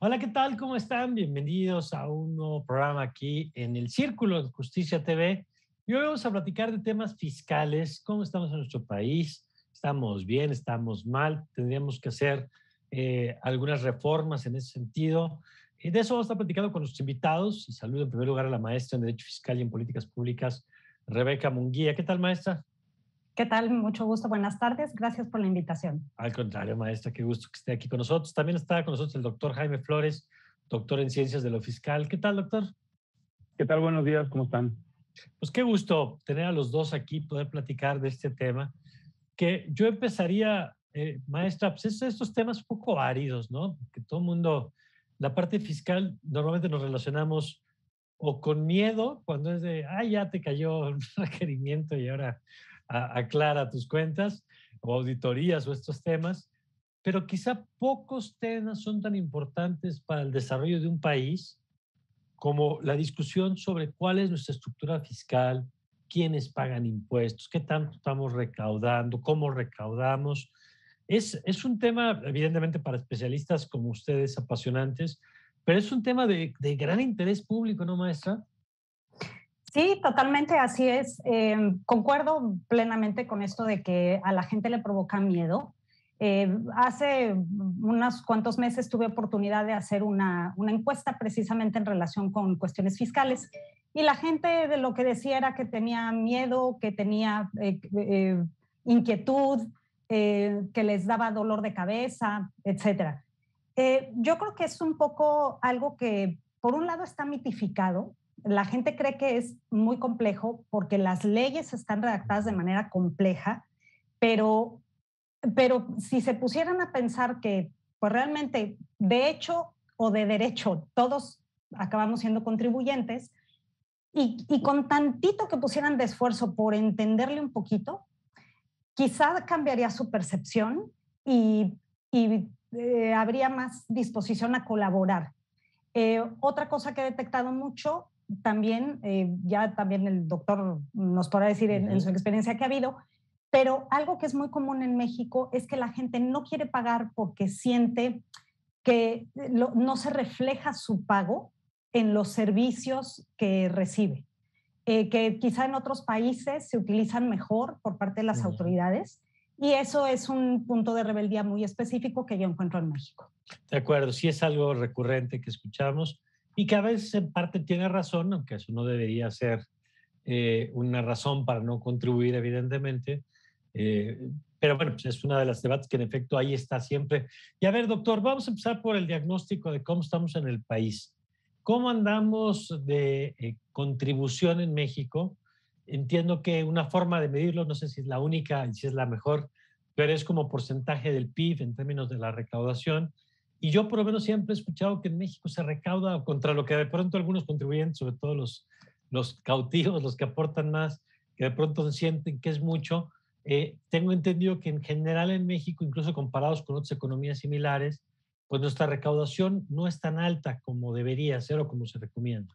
Hola, ¿qué tal? ¿Cómo están? Bienvenidos a un nuevo programa aquí en el Círculo de Justicia TV. Y hoy vamos a platicar de temas fiscales, cómo estamos en nuestro país, estamos bien, estamos mal, tendríamos que hacer algunas reformas en ese sentido. Y de eso vamos a estar platicando con nuestros invitados. Y saludo en primer lugar a la maestra en Derecho Fiscal y en Políticas Públicas, Rebeca Munguía. ¿Qué tal, maestra? ¿Qué tal? Mucho gusto. Buenas tardes. Gracias por la invitación. Al contrario, maestra, qué gusto que esté aquí con nosotros. También está con nosotros el doctor Jaime Flores, doctor en Ciencias de lo Fiscal. ¿Qué tal, doctor? ¿Qué tal? Buenos días, ¿cómo están? Pues qué gusto tener a los dos aquí, poder platicar de este tema, que yo empezaría, maestra, pues estos temas un poco áridos, ¿no? Que todo el mundo, la parte fiscal, normalmente nos relacionamos o con miedo, cuando es de, ya te cayó un requerimiento y ahora aclara tus cuentas, o auditorías o estos temas, pero quizá pocos temas son tan importantes para el desarrollo de un país como la discusión sobre cuál es nuestra estructura fiscal, quiénes pagan impuestos, qué tanto estamos recaudando, cómo recaudamos. Es un tema, evidentemente, para especialistas como ustedes, apasionantes, pero es un tema de gran interés público, ¿no, maestra? Sí, totalmente así es. Concuerdo plenamente con esto de que a la gente le provoca miedo. Hace unos cuantos meses tuve oportunidad de hacer una encuesta precisamente en relación con cuestiones fiscales y la gente de lo que decía era que tenía miedo, que tenía inquietud, que les daba dolor de cabeza, etcétera. Yo creo que es un poco algo que por un lado está mitificado. La gente cree que es muy complejo porque las leyes están redactadas de manera compleja, pero si se pusieran a pensar que pues realmente de hecho o de derecho todos acabamos siendo contribuyentes y con tantito que pusieran de esfuerzo por entenderle un poquito, quizá cambiaría su percepción y habría más disposición a colaborar. Otra cosa que he detectado mucho también, ya también el doctor nos podrá decir en su experiencia que ha habido, pero algo que es muy común en México es que la gente no quiere pagar porque siente que no se refleja su pago en los servicios que recibe, que quizá en otros países se utilizan mejor por parte de las autoridades, y eso es un punto de rebeldía muy específico que yo encuentro en México. De acuerdo, sí es algo recurrente que escuchamos y que a veces en parte tiene razón, aunque eso no debería ser una razón para no contribuir, evidentemente. Pero bueno, pues es una de las debates que en efecto ahí está siempre. Y a ver, doctor, vamos a empezar por el diagnóstico de cómo estamos en el país. ¿Cómo andamos de contribución en México? Entiendo que una forma de medirlo, no sé si es la única y si es la mejor, pero es como porcentaje del PIB en términos de la recaudación. Y yo por lo menos siempre he escuchado que en México se recauda contra lo que de pronto algunos contribuyentes, sobre todo los cautivos, los que aportan más, que de pronto sienten que es mucho. Tengo entendido que en general en México, incluso comparados con otras economías similares, pues nuestra recaudación no es tan alta como debería ser o como se recomienda.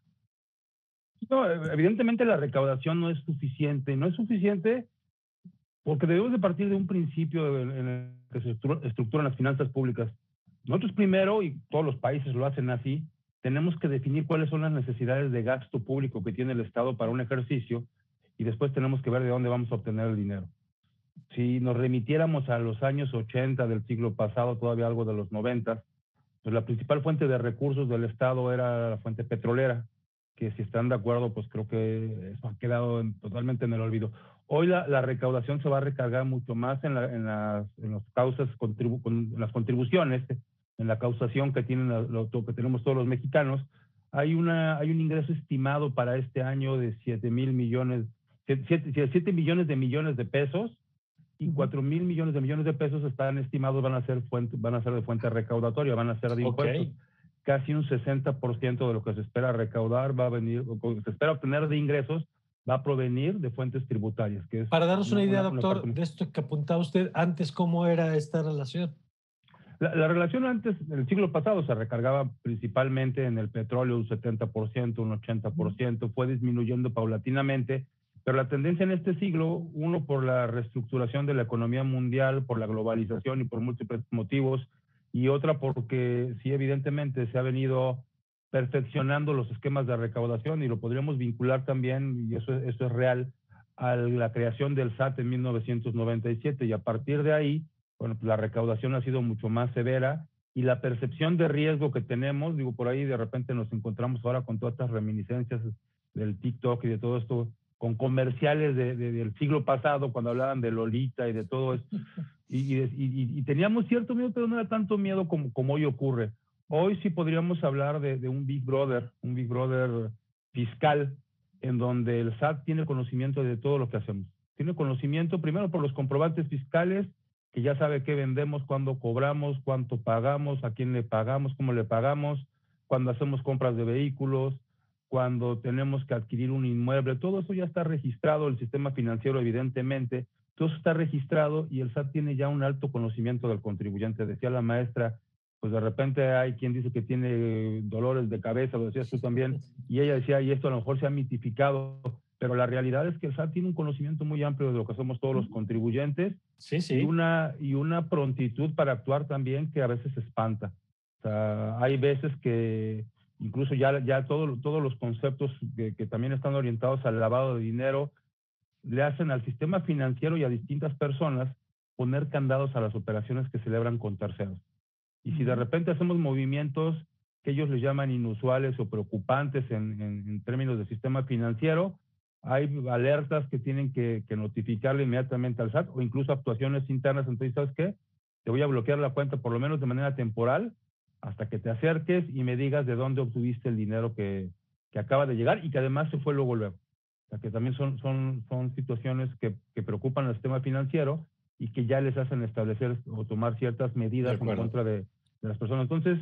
No, evidentemente la recaudación no es suficiente. No es suficiente porque debemos de partir de un principio en el que se estructuran las finanzas públicas. Nosotros primero, y todos los países lo hacen así, tenemos que definir cuáles son las necesidades de gasto público que tiene el Estado para un ejercicio y después tenemos que ver de dónde vamos a obtener el dinero. Si nos remitiéramos a los años 80 del siglo pasado, todavía algo de los 90, pues la principal fuente de recursos del Estado era la fuente petrolera, que si están de acuerdo, pues creo que eso ha quedado totalmente en el olvido. Hoy la recaudación se va a recargar mucho más en las causas, en las contribuciones, en la causación que que tenemos todos los mexicanos. Hay un ingreso estimado para este año de 7 millones de pesos, y 4,000 millones de pesos están estimados, van a ser de fuente recaudatoria, van a ser de impuestos. Casi un 60% de lo que se espera recaudar se espera obtener de ingresos, va a provenir de fuentes tributarias. Que es para darnos una idea, doctor, de esto que apuntaba usted antes, ¿cómo era esta relación? La relación antes, en el siglo pasado, se recargaba principalmente en el petróleo un 70%, un 80%, fue disminuyendo paulatinamente, pero la tendencia en este siglo, uno por la reestructuración de la economía mundial, por la globalización y por múltiples motivos, y otra porque sí, evidentemente se ha venido perfeccionando los esquemas de recaudación y lo podríamos vincular también, y eso es real, a la creación del SAT en 1997 y a partir de ahí, bueno, pues la recaudación ha sido mucho más severa y la percepción de riesgo que tenemos, digo, por ahí de repente nos encontramos ahora con todas estas reminiscencias del TikTok y de todo esto, con comerciales del siglo pasado, cuando hablaban de Lolita y de todo esto, y teníamos cierto miedo, pero no era tanto miedo como hoy ocurre. Hoy sí podríamos hablar de un Big Brother fiscal, en donde el SAT tiene conocimiento de todo lo que hacemos. Tiene conocimiento primero por los comprobantes fiscales, que ya sabe qué vendemos, cuándo cobramos, cuánto pagamos, a quién le pagamos, cómo le pagamos, cuando hacemos compras de vehículos, cuando tenemos que adquirir un inmueble, todo eso ya está registrado, el sistema financiero evidentemente, todo eso está registrado y el SAT tiene ya un alto conocimiento del contribuyente. Decía la maestra, pues de repente hay quien dice que tiene dolores de cabeza, lo decías tú también, y ella decía, y esto a lo mejor se ha mitificado, pero la realidad es que el SAT tiene un conocimiento muy amplio de lo que somos todos los contribuyentes, Sí, sí. y una prontitud para actuar también que a veces espanta. O sea, hay veces que incluso ya todos los conceptos que también están orientados al lavado de dinero le hacen al sistema financiero y a distintas personas poner candados a las operaciones que celebran con terceros. Y si de repente hacemos movimientos que ellos les llaman inusuales o preocupantes en términos de sistema financiero, hay alertas que tienen que notificarle inmediatamente al SAT o incluso actuaciones internas. Entonces, ¿sabes qué? Te voy a bloquear la cuenta por lo menos de manera temporal hasta que te acerques y me digas de dónde obtuviste el dinero que acaba de llegar y que además se fue luego. O sea, que también son situaciones que preocupan al sistema financiero y que ya les hacen establecer o tomar ciertas medidas en contra de las personas. Entonces,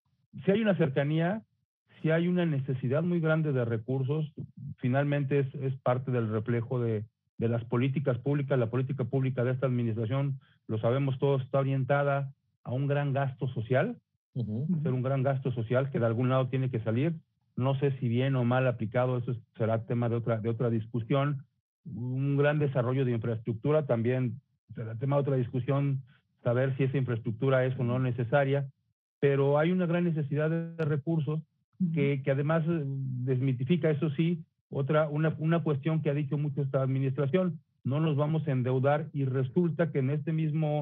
si hay una cercanía, si hay una necesidad muy grande de recursos, finalmente es parte del reflejo de las políticas públicas. La política pública de esta administración, lo sabemos todos, está orientada a un gran gasto social, ser un gran gasto social que de algún lado tiene que salir. No sé si bien o mal aplicado, eso será tema de otra discusión. Un gran desarrollo de infraestructura también será tema de otra discusión, saber si esa infraestructura es o no necesaria, pero hay una gran necesidad de recursos que además desmitifica, eso sí, una cuestión que ha dicho mucho esta administración: no nos vamos a endeudar, y resulta que en esta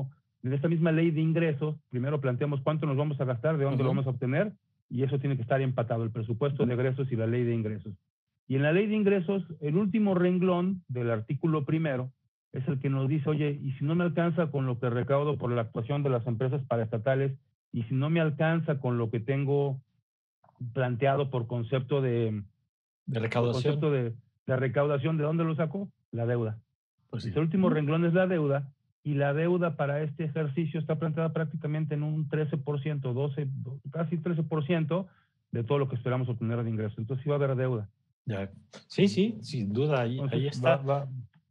misma ley de ingresos, primero planteamos cuánto nos vamos a gastar, de dónde lo vamos a obtener, y eso tiene que estar empatado, el presupuesto de egresos y la ley de ingresos. Y en la ley de ingresos, el último renglón del artículo primero es el que nos dice, oye, y si no me alcanza con lo que recaudo por la actuación de las empresas paraestatales, y si no me alcanza con lo que tengo planteado por concepto de recaudación. Por concepto de recaudación, ¿de dónde lo saco? La deuda. Pues sí. El último renglón es la deuda, y la deuda para este ejercicio está planteada prácticamente en un 13%, casi 13% de todo lo que esperamos obtener de ingresos. Entonces sí va a haber deuda. Ya. Sí, sin duda, ahí está. Va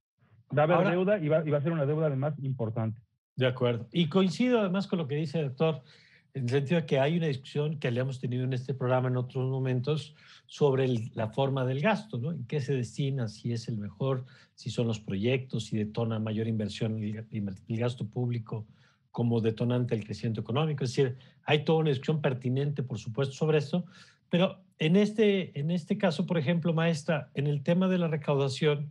a haber deuda y va a ser una deuda además importante. De acuerdo. Y coincido además con lo que dice el doctor, en el sentido de que hay una discusión que le hemos tenido en este programa en otros momentos sobre la forma del gasto, ¿no? En qué se destina, si es el mejor, si son los proyectos, si detona mayor inversión el gasto público como detonante del crecimiento económico. Es decir, hay toda una discusión pertinente, por supuesto, sobre esto, pero en este caso, por ejemplo, maestra, en el tema de la recaudación,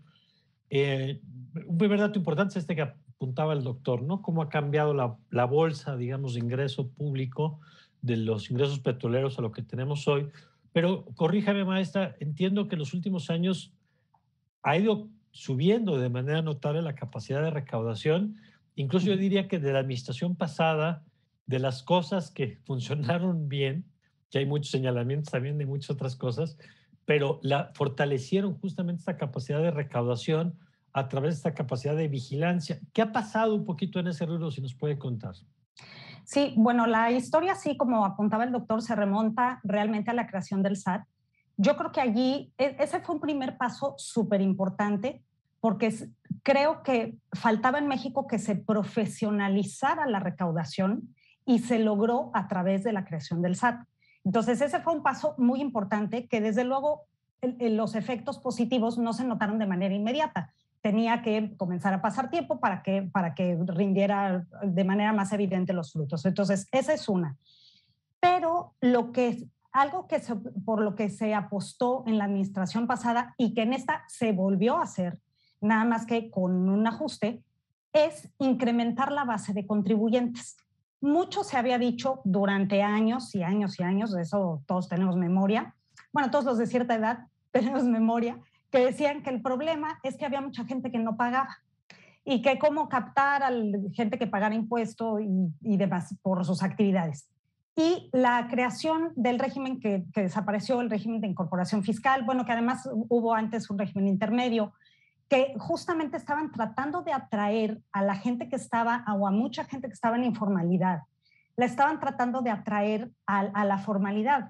un primer dato importante es que apuntaba el doctor, ¿no? Cómo ha cambiado la bolsa, digamos, de ingreso público de los ingresos petroleros a lo que tenemos hoy. Pero corríjame, maestra, entiendo que en los últimos años ha ido subiendo de manera notable la capacidad de recaudación. Incluso yo diría que de la administración pasada, de las cosas que funcionaron bien, que hay muchos señalamientos también de muchas otras cosas, pero fortalecieron justamente esta capacidad de recaudación a través de esta capacidad de vigilancia. ¿Qué ha pasado un poquito en ese rubro, si nos puede contar? Sí, bueno, la historia, sí, como apuntaba el doctor, se remonta realmente a la creación del SAT. Yo creo que allí, ese fue un primer paso súper importante, porque creo que faltaba en México que se profesionalizara la recaudación, y se logró a través de la creación del SAT. Entonces, ese fue un paso muy importante que, desde luego, los efectos positivos no se notaron de manera inmediata. tenía que comenzar a pasar tiempo para que rindiera de manera más evidente los frutos. Entonces, esa es una. Pero algo por lo que se apostó en la administración pasada y que en esta se volvió a hacer, nada más que con un ajuste, es incrementar la base de contribuyentes. Mucho se había dicho durante años y años y años, de eso todos tenemos memoria, bueno, todos los de cierta edad tenemos memoria, que decían que el problema es que había mucha gente que no pagaba y que cómo captar a la gente que pagara impuesto y demás por sus actividades. Y la creación del régimen que desapareció, el régimen de incorporación fiscal, bueno, que además hubo antes un régimen intermedio, que justamente estaban tratando de atraer a la gente que estaba, o a mucha gente que estaba en informalidad, la estaban tratando de atraer a la formalidad.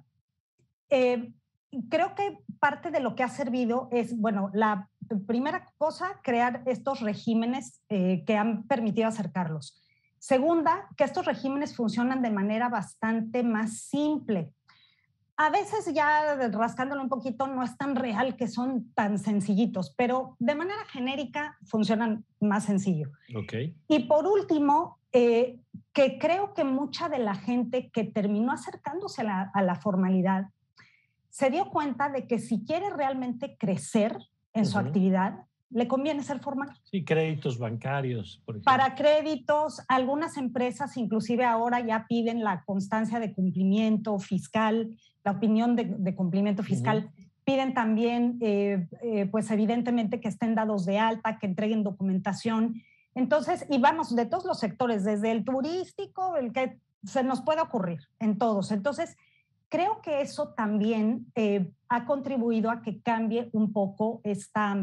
Creo que parte de lo que ha servido es, bueno, la primera cosa, crear estos regímenes que han permitido acercarlos. Segunda, que estos regímenes funcionan de manera bastante más simple. A veces ya rascándolo un poquito no es tan real que son tan sencillitos, pero de manera genérica funcionan más sencillo. Okay. Y por último, que creo que mucha de la gente que terminó acercándose a la formalidad se dio cuenta de que si quiere realmente crecer en su actividad, le conviene ser formal. Sí, créditos bancarios, por ejemplo. Para créditos, algunas empresas inclusive ahora ya piden la constancia de cumplimiento fiscal, la opinión de cumplimiento fiscal. Piden también, pues evidentemente que estén dados de alta, que entreguen documentación. Entonces, y vamos, de todos los sectores, desde el turístico, el que se nos pueda ocurrir, en todos. Entonces, creo que eso también ha contribuido a que cambie un poco esta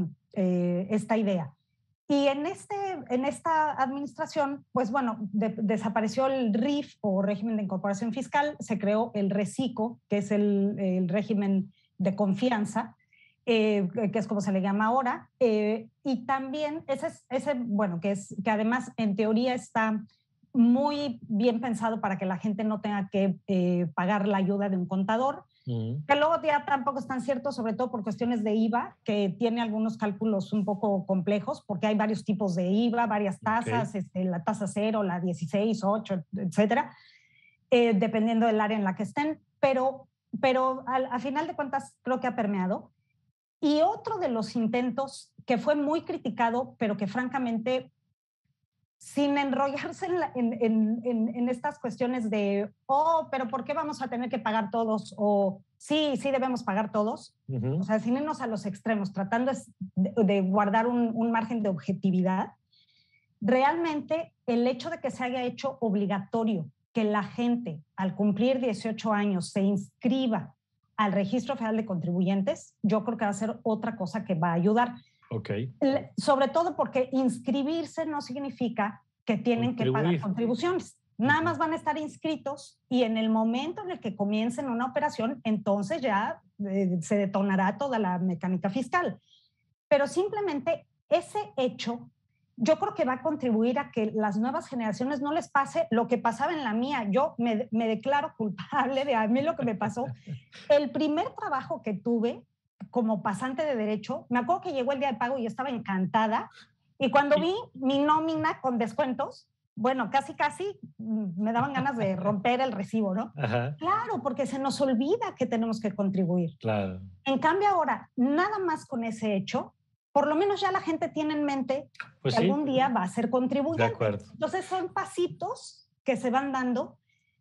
idea. Y en esta administración, pues bueno, desapareció el RIF o régimen de incorporación fiscal, se creó el RECICO, que es el régimen de confianza, que es como se le llama ahora, y también bueno, que además en teoría está muy bien pensado para que la gente no tenga que pagar la ayuda de un contador, que luego ya tampoco es tan cierto, sobre todo por cuestiones de IVA, que tiene algunos cálculos un poco complejos, porque hay varios tipos de IVA, varias tasas, la tasa 0, la 16, 8, etcétera, dependiendo del área en la que estén, pero al final de cuentas creo que ha permeado. Y otro de los intentos que fue muy criticado, pero que francamente, sin enrollarse en estas cuestiones de, pero ¿por qué vamos a tener que pagar todos? O sí debemos pagar todos. O sea, sin irnos a los extremos, tratando de guardar un margen de objetividad. Realmente, el hecho de que se haya hecho obligatorio que la gente, al cumplir 18 años, se inscriba al Registro Federal de Contribuyentes, yo creo que va a ser otra cosa que va a ayudar. Okay. Sobre todo porque inscribirse no significa que tienen que pagar contribuciones. Nada más van a estar inscritos y en el momento en el que comiencen una operación, entonces ya se detonará toda la mecánica fiscal. Pero simplemente ese hecho, yo creo que va a contribuir a que las nuevas generaciones no les pase lo que pasaba en la mía. Yo me declaro culpable de a mí lo que me pasó. El primer trabajo que tuve como pasante de derecho, me acuerdo que llegó el día de pago y yo estaba encantada, y cuando vi mi nómina con descuentos, bueno, casi me daban ganas de romper el recibo, ¿no? Ajá. Claro, porque se nos olvida que tenemos que contribuir. Claro. En cambio ahora, nada más con ese hecho, por lo menos ya la gente tiene en mente pues que sí, algún día va a ser contribuyente. De acuerdo. Entonces son pasitos que se van dando,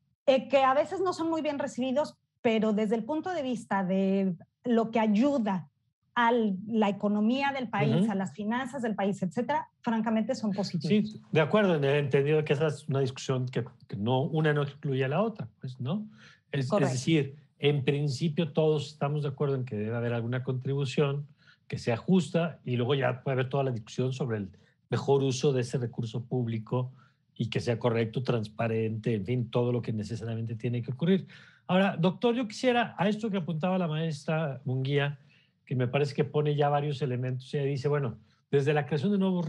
que a veces no son muy bien recibidos, pero desde el punto de vista de lo que ayuda a la economía del país, a las finanzas del país, etcétera, francamente son positivos. Sí, de acuerdo, en el entendido que esa es una discusión que no, una no excluye a la otra, pues, ¿no? Es decir, en principio todos estamos de acuerdo en que debe haber alguna contribución que sea justa y luego ya puede haber toda la discusión sobre el mejor uso de ese recurso público y que sea correcto, transparente, en fin, todo lo que necesariamente tiene que ocurrir. Ahora, doctor, yo quisiera, a esto que apuntaba la maestra Munguía, que me parece que pone ya varios elementos, ella dice, bueno, desde la creación de nuevos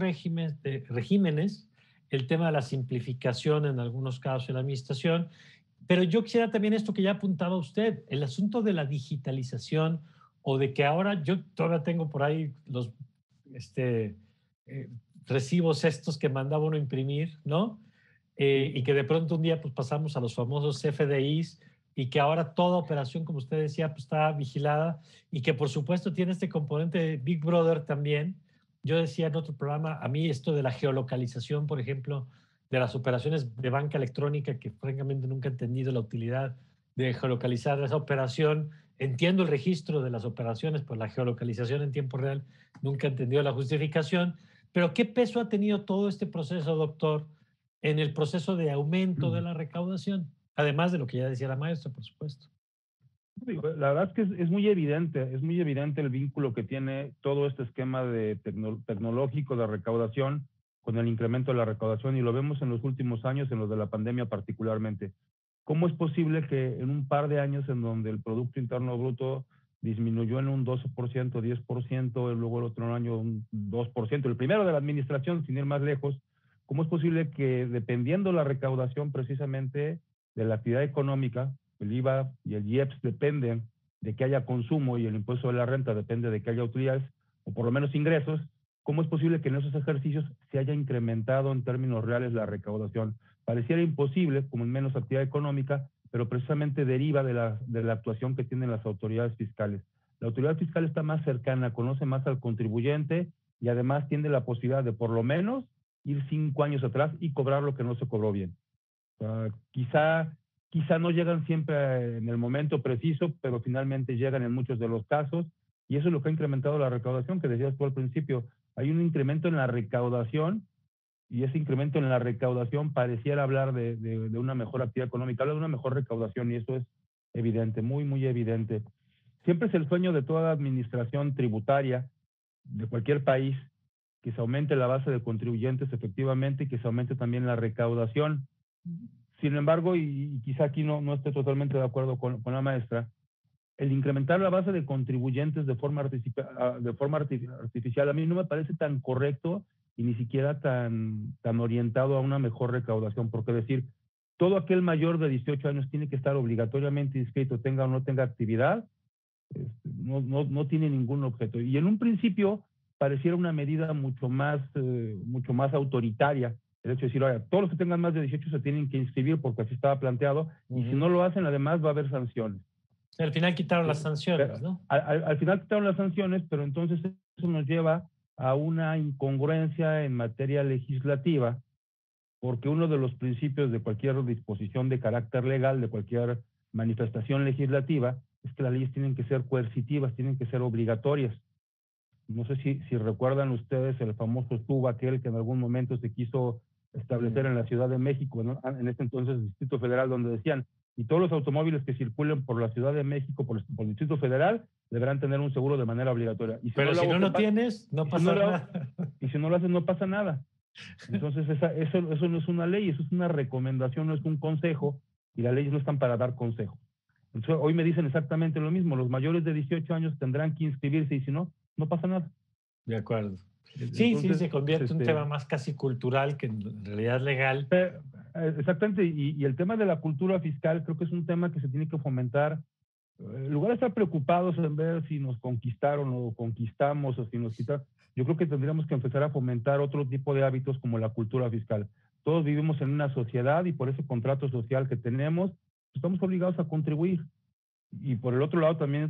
regímenes, el tema de la simplificación en algunos casos en la administración, pero yo quisiera también esto que ya apuntaba usted, el asunto de la digitalización o de que ahora yo todavía tengo por ahí recibos estos que mandaba uno a imprimir, ¿no? Y que de pronto un día pues pasamos a los famosos FDIs y que ahora toda operación, como usted decía, pues está vigilada y que por supuesto tiene este componente de Big Brother también. Yo decía en otro programa, a mí esto de la geolocalización, por ejemplo, de las operaciones de banca electrónica, que francamente nunca he entendido la utilidad de geolocalizar esa operación. Entiendo el registro de las operaciones, pero la geolocalización en tiempo real nunca he entendido la justificación. Pero ¿qué peso ha tenido todo este proceso, doctor, en el proceso de aumento de la recaudación? Además de lo que ya decía la maestra, por supuesto. La verdad es que es muy evidente el vínculo que tiene todo este esquema de tecnológico de recaudación con el incremento de la recaudación, y lo vemos en los últimos años, en los de la pandemia particularmente. ¿Cómo es posible que en un par de años en donde el Producto Interno Bruto disminuyó en un 12%, 10%, y luego el otro año un 2%, el primero de la administración, sin ir más lejos, cómo es posible que dependiendo la recaudación precisamente de la actividad económica, el IVA y el IEPS dependen de que haya consumo y el impuesto de la renta depende de que haya utilidades, o por lo menos ingresos, ¿cómo es posible que en esos ejercicios se haya incrementado en términos reales la recaudación? Pareciera imposible, como en menos actividad económica, pero precisamente deriva de la actuación que tienen las autoridades fiscales. La autoridad fiscal está más cercana, conoce más al contribuyente y además tiene la posibilidad de por lo menos ir 5 años atrás y cobrar lo que no se cobró bien. Quizá no llegan siempre en el momento preciso, pero finalmente llegan en muchos de los casos, y eso es lo que ha incrementado la recaudación, que decías tú al principio. Hay un incremento en la recaudación, y ese incremento en la recaudación pareciera hablar de una mejor actividad económica, habla de una mejor recaudación, y eso es evidente, muy, muy evidente. Siempre es el sueño de toda administración tributaria de cualquier país que se aumente la base de contribuyentes efectivamente y que se aumente también la recaudación. Sin embargo, y quizá aquí no esté totalmente de acuerdo con la maestra, el incrementar la base de contribuyentes de forma artificial a mí no me parece tan correcto y ni siquiera tan orientado a una mejor recaudación, porque decir, todo aquel mayor de 18 años tiene que estar obligatoriamente inscrito, tenga o no tenga actividad, no tiene ningún objeto. Y en un principio pareciera una medida mucho más autoritaria, el hecho de decir, oye, todos los que tengan más de 18 se tienen que inscribir porque así estaba planteado, y si no lo hacen, además va a haber sanciones. Al final quitaron las sanciones, ¿no? Al final quitaron las sanciones, pero entonces eso nos lleva a una incongruencia en materia legislativa, porque uno de los principios de cualquier disposición de carácter legal, de cualquier manifestación legislativa, es que las leyes tienen que ser coercitivas, tienen que ser obligatorias. No sé si recuerdan ustedes el famoso TUB, aquel que en algún momento se quiso establecer en la Ciudad de México, ¿no? En este entonces el Distrito Federal, donde decían, y todos los automóviles que circulen por la Ciudad de México, por el Distrito Federal, deberán tener un seguro de manera obligatoria. Y pero si no lo tienes, no pasa nada. Y si no lo haces, no pasa nada. Entonces eso no es una ley, eso es una recomendación, no es un consejo, y las leyes no están para dar consejo. Entonces hoy me dicen exactamente lo mismo, los mayores de 18 años tendrán que inscribirse y si no, no pasa nada. De acuerdo. Sí, entonces, se convierte en un tema más casi cultural que en realidad legal. Exactamente, y el tema de la cultura fiscal creo que es un tema que se tiene que fomentar. En lugar de estar preocupados en ver si nos conquistaron o conquistamos o si nos quitaron, yo creo que tendríamos que empezar a fomentar otro tipo de hábitos como la cultura fiscal. Todos vivimos en una sociedad y por ese contrato social que tenemos, estamos obligados a contribuir. Y por el otro lado también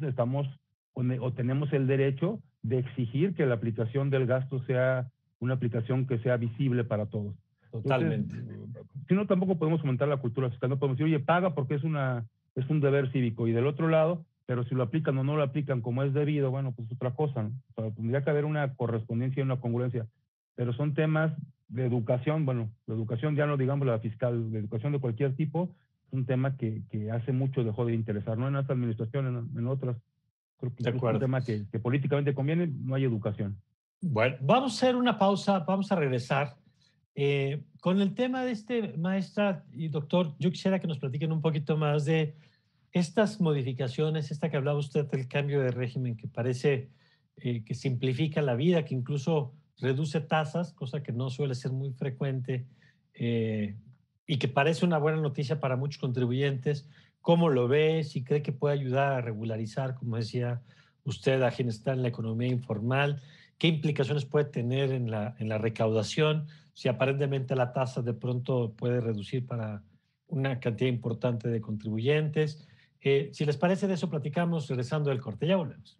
tenemos el derecho de exigir que la aplicación del gasto sea una aplicación que sea visible para todos. Totalmente. Entonces, si no, tampoco podemos fomentar la cultura fiscal. No podemos decir, oye, paga porque es un deber cívico. Y del otro lado, pero si lo aplican o no lo aplican como es debido, bueno, pues otra cosa, ¿no? O sea, tendría que haber una correspondencia y una congruencia. Pero son temas de educación, bueno, la educación ya no digamos la fiscal, la educación de cualquier tipo, es un tema que hace mucho dejó de interesar, no en esta administración, en otras. Creo que es un tema que políticamente conviene, no hay educación. Bueno, vamos a hacer una pausa, vamos a regresar. Con el tema de maestra y doctor, yo quisiera que nos platiquen un poquito más de estas modificaciones, esta que hablaba usted del cambio de régimen, que parece que simplifica la vida, que incluso reduce tasas, cosa que no suele ser muy frecuente, y que parece una buena noticia para muchos contribuyentes. ¿Cómo lo ve? Si cree que puede ayudar a regularizar, como decía usted, a quienes están en la economía informal, qué implicaciones puede tener en la recaudación, si aparentemente la tasa de pronto puede reducir para una cantidad importante de contribuyentes. Si les parece, de eso platicamos regresando del corte. Ya volvemos.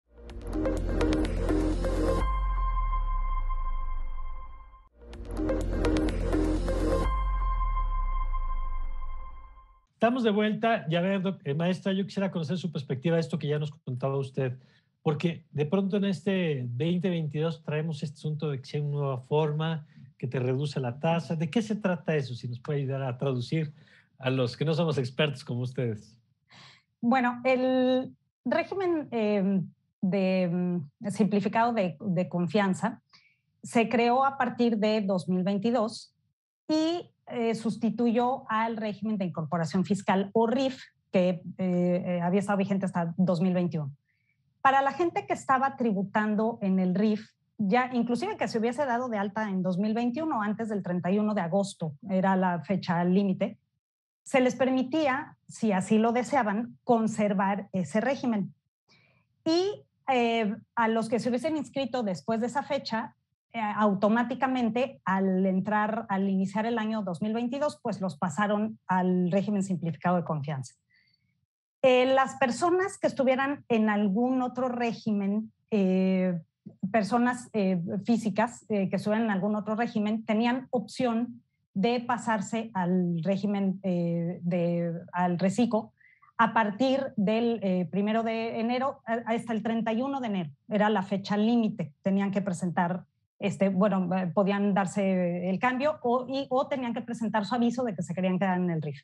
Estamos de vuelta. Ya ver, maestra, yo quisiera conocer su perspectiva de esto que ya nos contaba usted, porque de pronto en este 2022 traemos este asunto de que sea una nueva forma, que te reduce la tasa. ¿De qué se trata eso? Si nos puede ayudar a traducir a los que no somos expertos como ustedes. Bueno, el régimen simplificado de confianza se creó a partir de 2022 y sustituyó al régimen de incorporación fiscal o RIF, que había estado vigente hasta 2021. Para la gente que estaba tributando en el RIF, ya inclusive que se hubiese dado de alta en 2021, antes del 31 de agosto, era la fecha límite, se les permitía, si así lo deseaban, conservar ese régimen. Y a los que se hubiesen inscrito después de esa fecha, automáticamente al iniciar el año 2022, pues los pasaron al régimen simplificado de confianza. Las personas que estuvieran en algún otro régimen, personas físicas que estuvieran en algún otro régimen, tenían opción de pasarse al régimen al reciclo a partir del 1 de enero hasta el 31 de enero. Era la fecha límite. Tenían que presentar, podían darse el cambio o tenían que presentar su aviso de que se querían quedar en el RIF.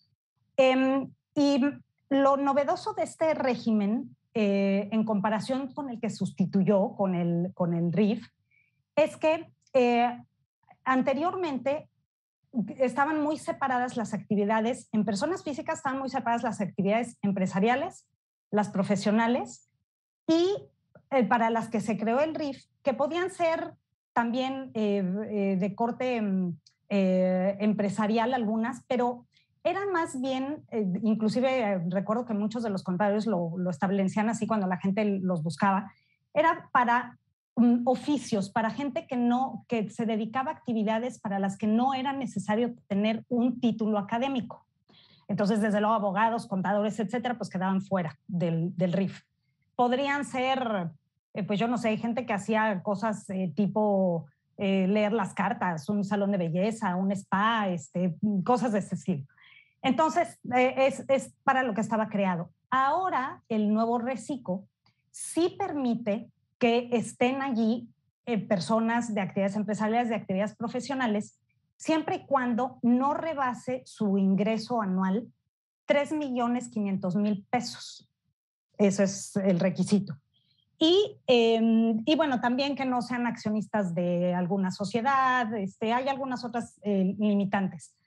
Y lo novedoso de este régimen, en comparación con el que sustituyó, con el RIF, es que anteriormente estaban muy separadas las actividades, en personas físicas estaban muy separadas las actividades empresariales, las profesionales, y para las que se creó el RIF, que podían ser también de corte empresarial algunas, pero eran más bien, inclusive recuerdo que muchos de los contadores lo establecían así cuando la gente los buscaba, era para oficios, para gente que se dedicaba a actividades para las que no era necesario tener un título académico. Entonces, desde luego, abogados, contadores, etcétera, pues quedaban fuera del RIF. Podrían ser, pues yo no sé, gente que hacía cosas tipo leer las cartas, un salón de belleza, un spa, cosas de ese estilo. Entonces, es para lo que estaba creado. Ahora, el nuevo RECICO sí permite que estén allí personas de actividades empresariales, de actividades profesionales, siempre y cuando no rebase su ingreso anual 3,500,000 pesos. Ese es el requisito. Y bueno, también que no sean accionistas de alguna sociedad, hay algunas otras limitantes.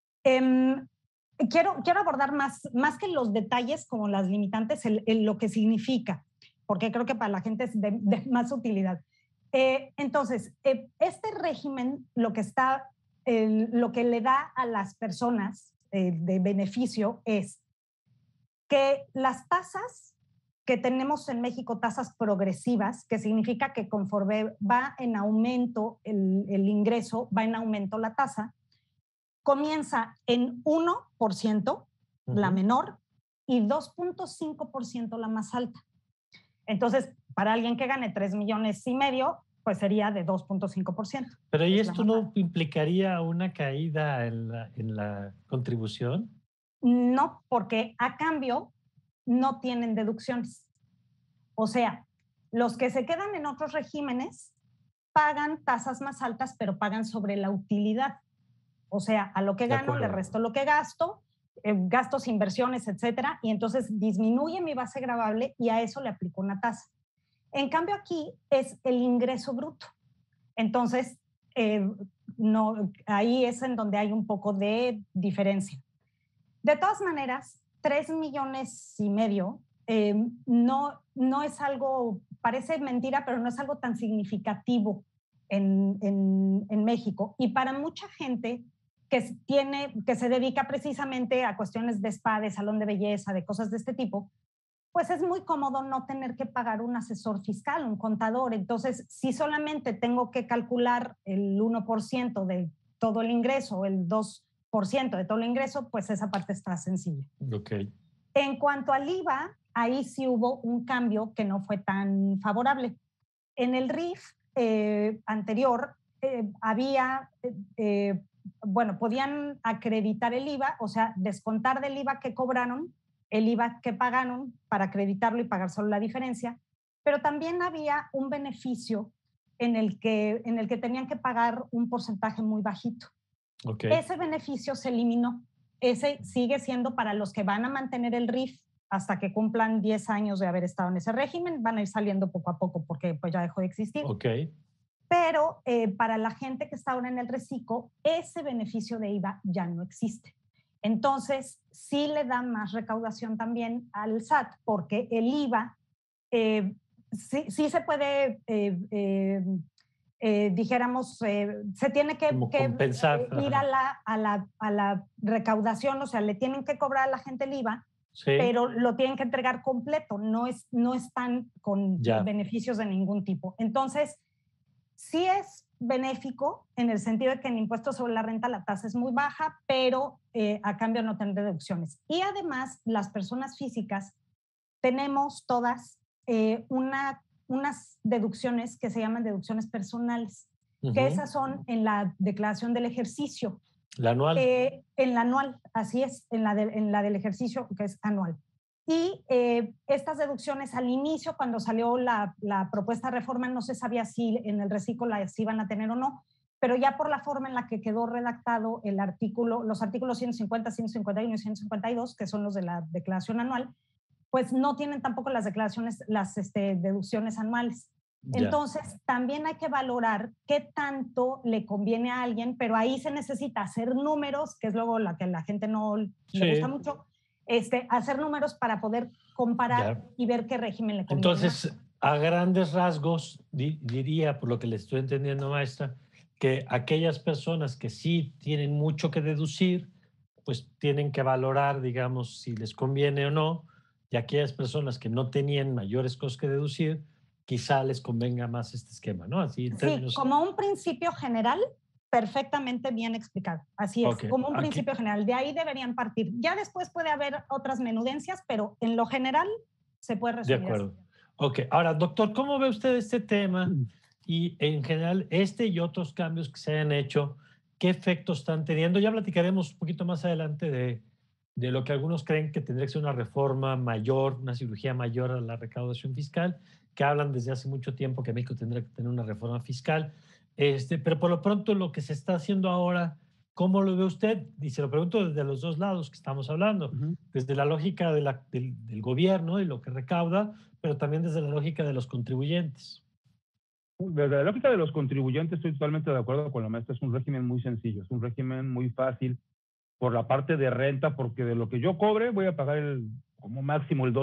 Quiero abordar más que los detalles como las limitantes, lo que significa, porque creo que para la gente es de más utilidad. Entonces, este régimen lo que le da a las personas de beneficio es que las tasas que tenemos en México, tasas progresivas, que significa que conforme va en aumento el ingreso, va en aumento la tasa, comienza en 1%, la menor, y 2,5% la más alta. Entonces, para alguien que gane 3,5 millones, pues sería de 2,5%. Pero ¿y esto no implicaría una caída en la contribución? No, porque a cambio no tienen deducciones. O sea, los que se quedan en otros regímenes pagan tasas más altas, pero pagan sobre la utilidad. O sea, a lo que gano le resto lo que gasto, gastos, inversiones, etcétera, y entonces disminuye mi base gravable y a eso le aplico una tasa. En cambio aquí es el ingreso bruto. Entonces, ahí es en donde hay un poco de diferencia. De todas maneras, 3,5 millones no es algo, parece mentira, pero no es algo tan significativo en México. Y para mucha gente que se dedica precisamente a cuestiones de spa, de salón de belleza, de cosas de este tipo, pues es muy cómodo no tener que pagar un asesor fiscal, un contador. Entonces, si solamente tengo que calcular el 1% de todo el ingreso, el 2% de todo el ingreso, pues esa parte está sencilla. Ok. En cuanto al IVA, ahí sí hubo un cambio que no fue tan favorable. En el RIF anterior había, bueno, podían acreditar el IVA, o sea, descontar del IVA que cobraron, el IVA que pagaron para acreditarlo y pagar solo la diferencia, pero también había un beneficio en el que tenían que pagar un porcentaje muy bajito. Okay. Ese beneficio se eliminó. Ese sigue siendo para los que van a mantener el RIF hasta que cumplan 10 años de haber estado en ese régimen. Van a ir saliendo poco a poco porque pues ya dejó de existir. Okay. Pero para la gente que está ahora en el reciclo, ese beneficio de IVA ya no existe. Entonces, sí le da más recaudación también al SAT, porque el IVA sí se puede, dijéramos, se tiene que compensar, ir a la recaudación, o sea, le tienen que cobrar a la gente el IVA, sí, pero lo tienen que entregar completo, no están con beneficios de ningún tipo. Entonces, sí es benéfico en el sentido de que en impuestos sobre la renta la tasa es muy baja, pero a cambio no tener deducciones. Y además, las personas físicas tenemos todas unas deducciones que se llaman deducciones personales, que esas son en la declaración del ejercicio. ¿La anual? En la anual, así es, en la del ejercicio, que es anual. Y estas deducciones al inicio, cuando salió la propuesta de reforma, no se sabía si en el reciclo las iban a tener o no, pero ya por la forma en la que quedó redactado el artículo, los artículos 150, 151 y 152, que son los de la declaración anual, pues no tienen tampoco las declaraciones, las deducciones anuales. Entonces, también hay que valorar qué tanto le conviene a alguien, pero ahí se necesita hacer números, que es luego la que a la gente no le gusta mucho, hacer números para poder comparar y ver qué régimen le conviene. Entonces, más. A grandes rasgos, diría, por lo que le estoy entendiendo, maestra, que aquellas personas que sí tienen mucho que deducir, pues tienen que valorar, digamos, si les conviene o no, y aquellas personas que no tenían mayores cosas que deducir, quizá les convenga más este esquema, ¿no? Así en términos... Sí, como un principio general, perfectamente bien explicado. Así es, como un principio general. De ahí deberían partir. Ya después puede haber otras menudencias, pero en lo general se puede resumir. De acuerdo. Así. Ok, ahora, doctor, ¿cómo ve usted este tema y en general y otros cambios que se hayan hecho? ¿Qué efectos están teniendo? Ya platicaremos un poquito más adelante de lo que algunos creen que tendría que ser una reforma mayor, una cirugía mayor a la recaudación fiscal, que hablan desde hace mucho tiempo que México tendría que tener una reforma fiscal. Pero por lo pronto lo que se está haciendo ahora, ¿cómo lo ve usted? Y se lo pregunto desde los dos lados que estamos hablando, desde la lógica del gobierno y lo que recauda, pero también desde la lógica de los contribuyentes. Desde la lógica de los contribuyentes estoy totalmente de acuerdo con la maestra. Es un régimen muy sencillo, es un régimen muy fácil por la parte de renta, porque de lo que yo cobre voy a pagar como máximo el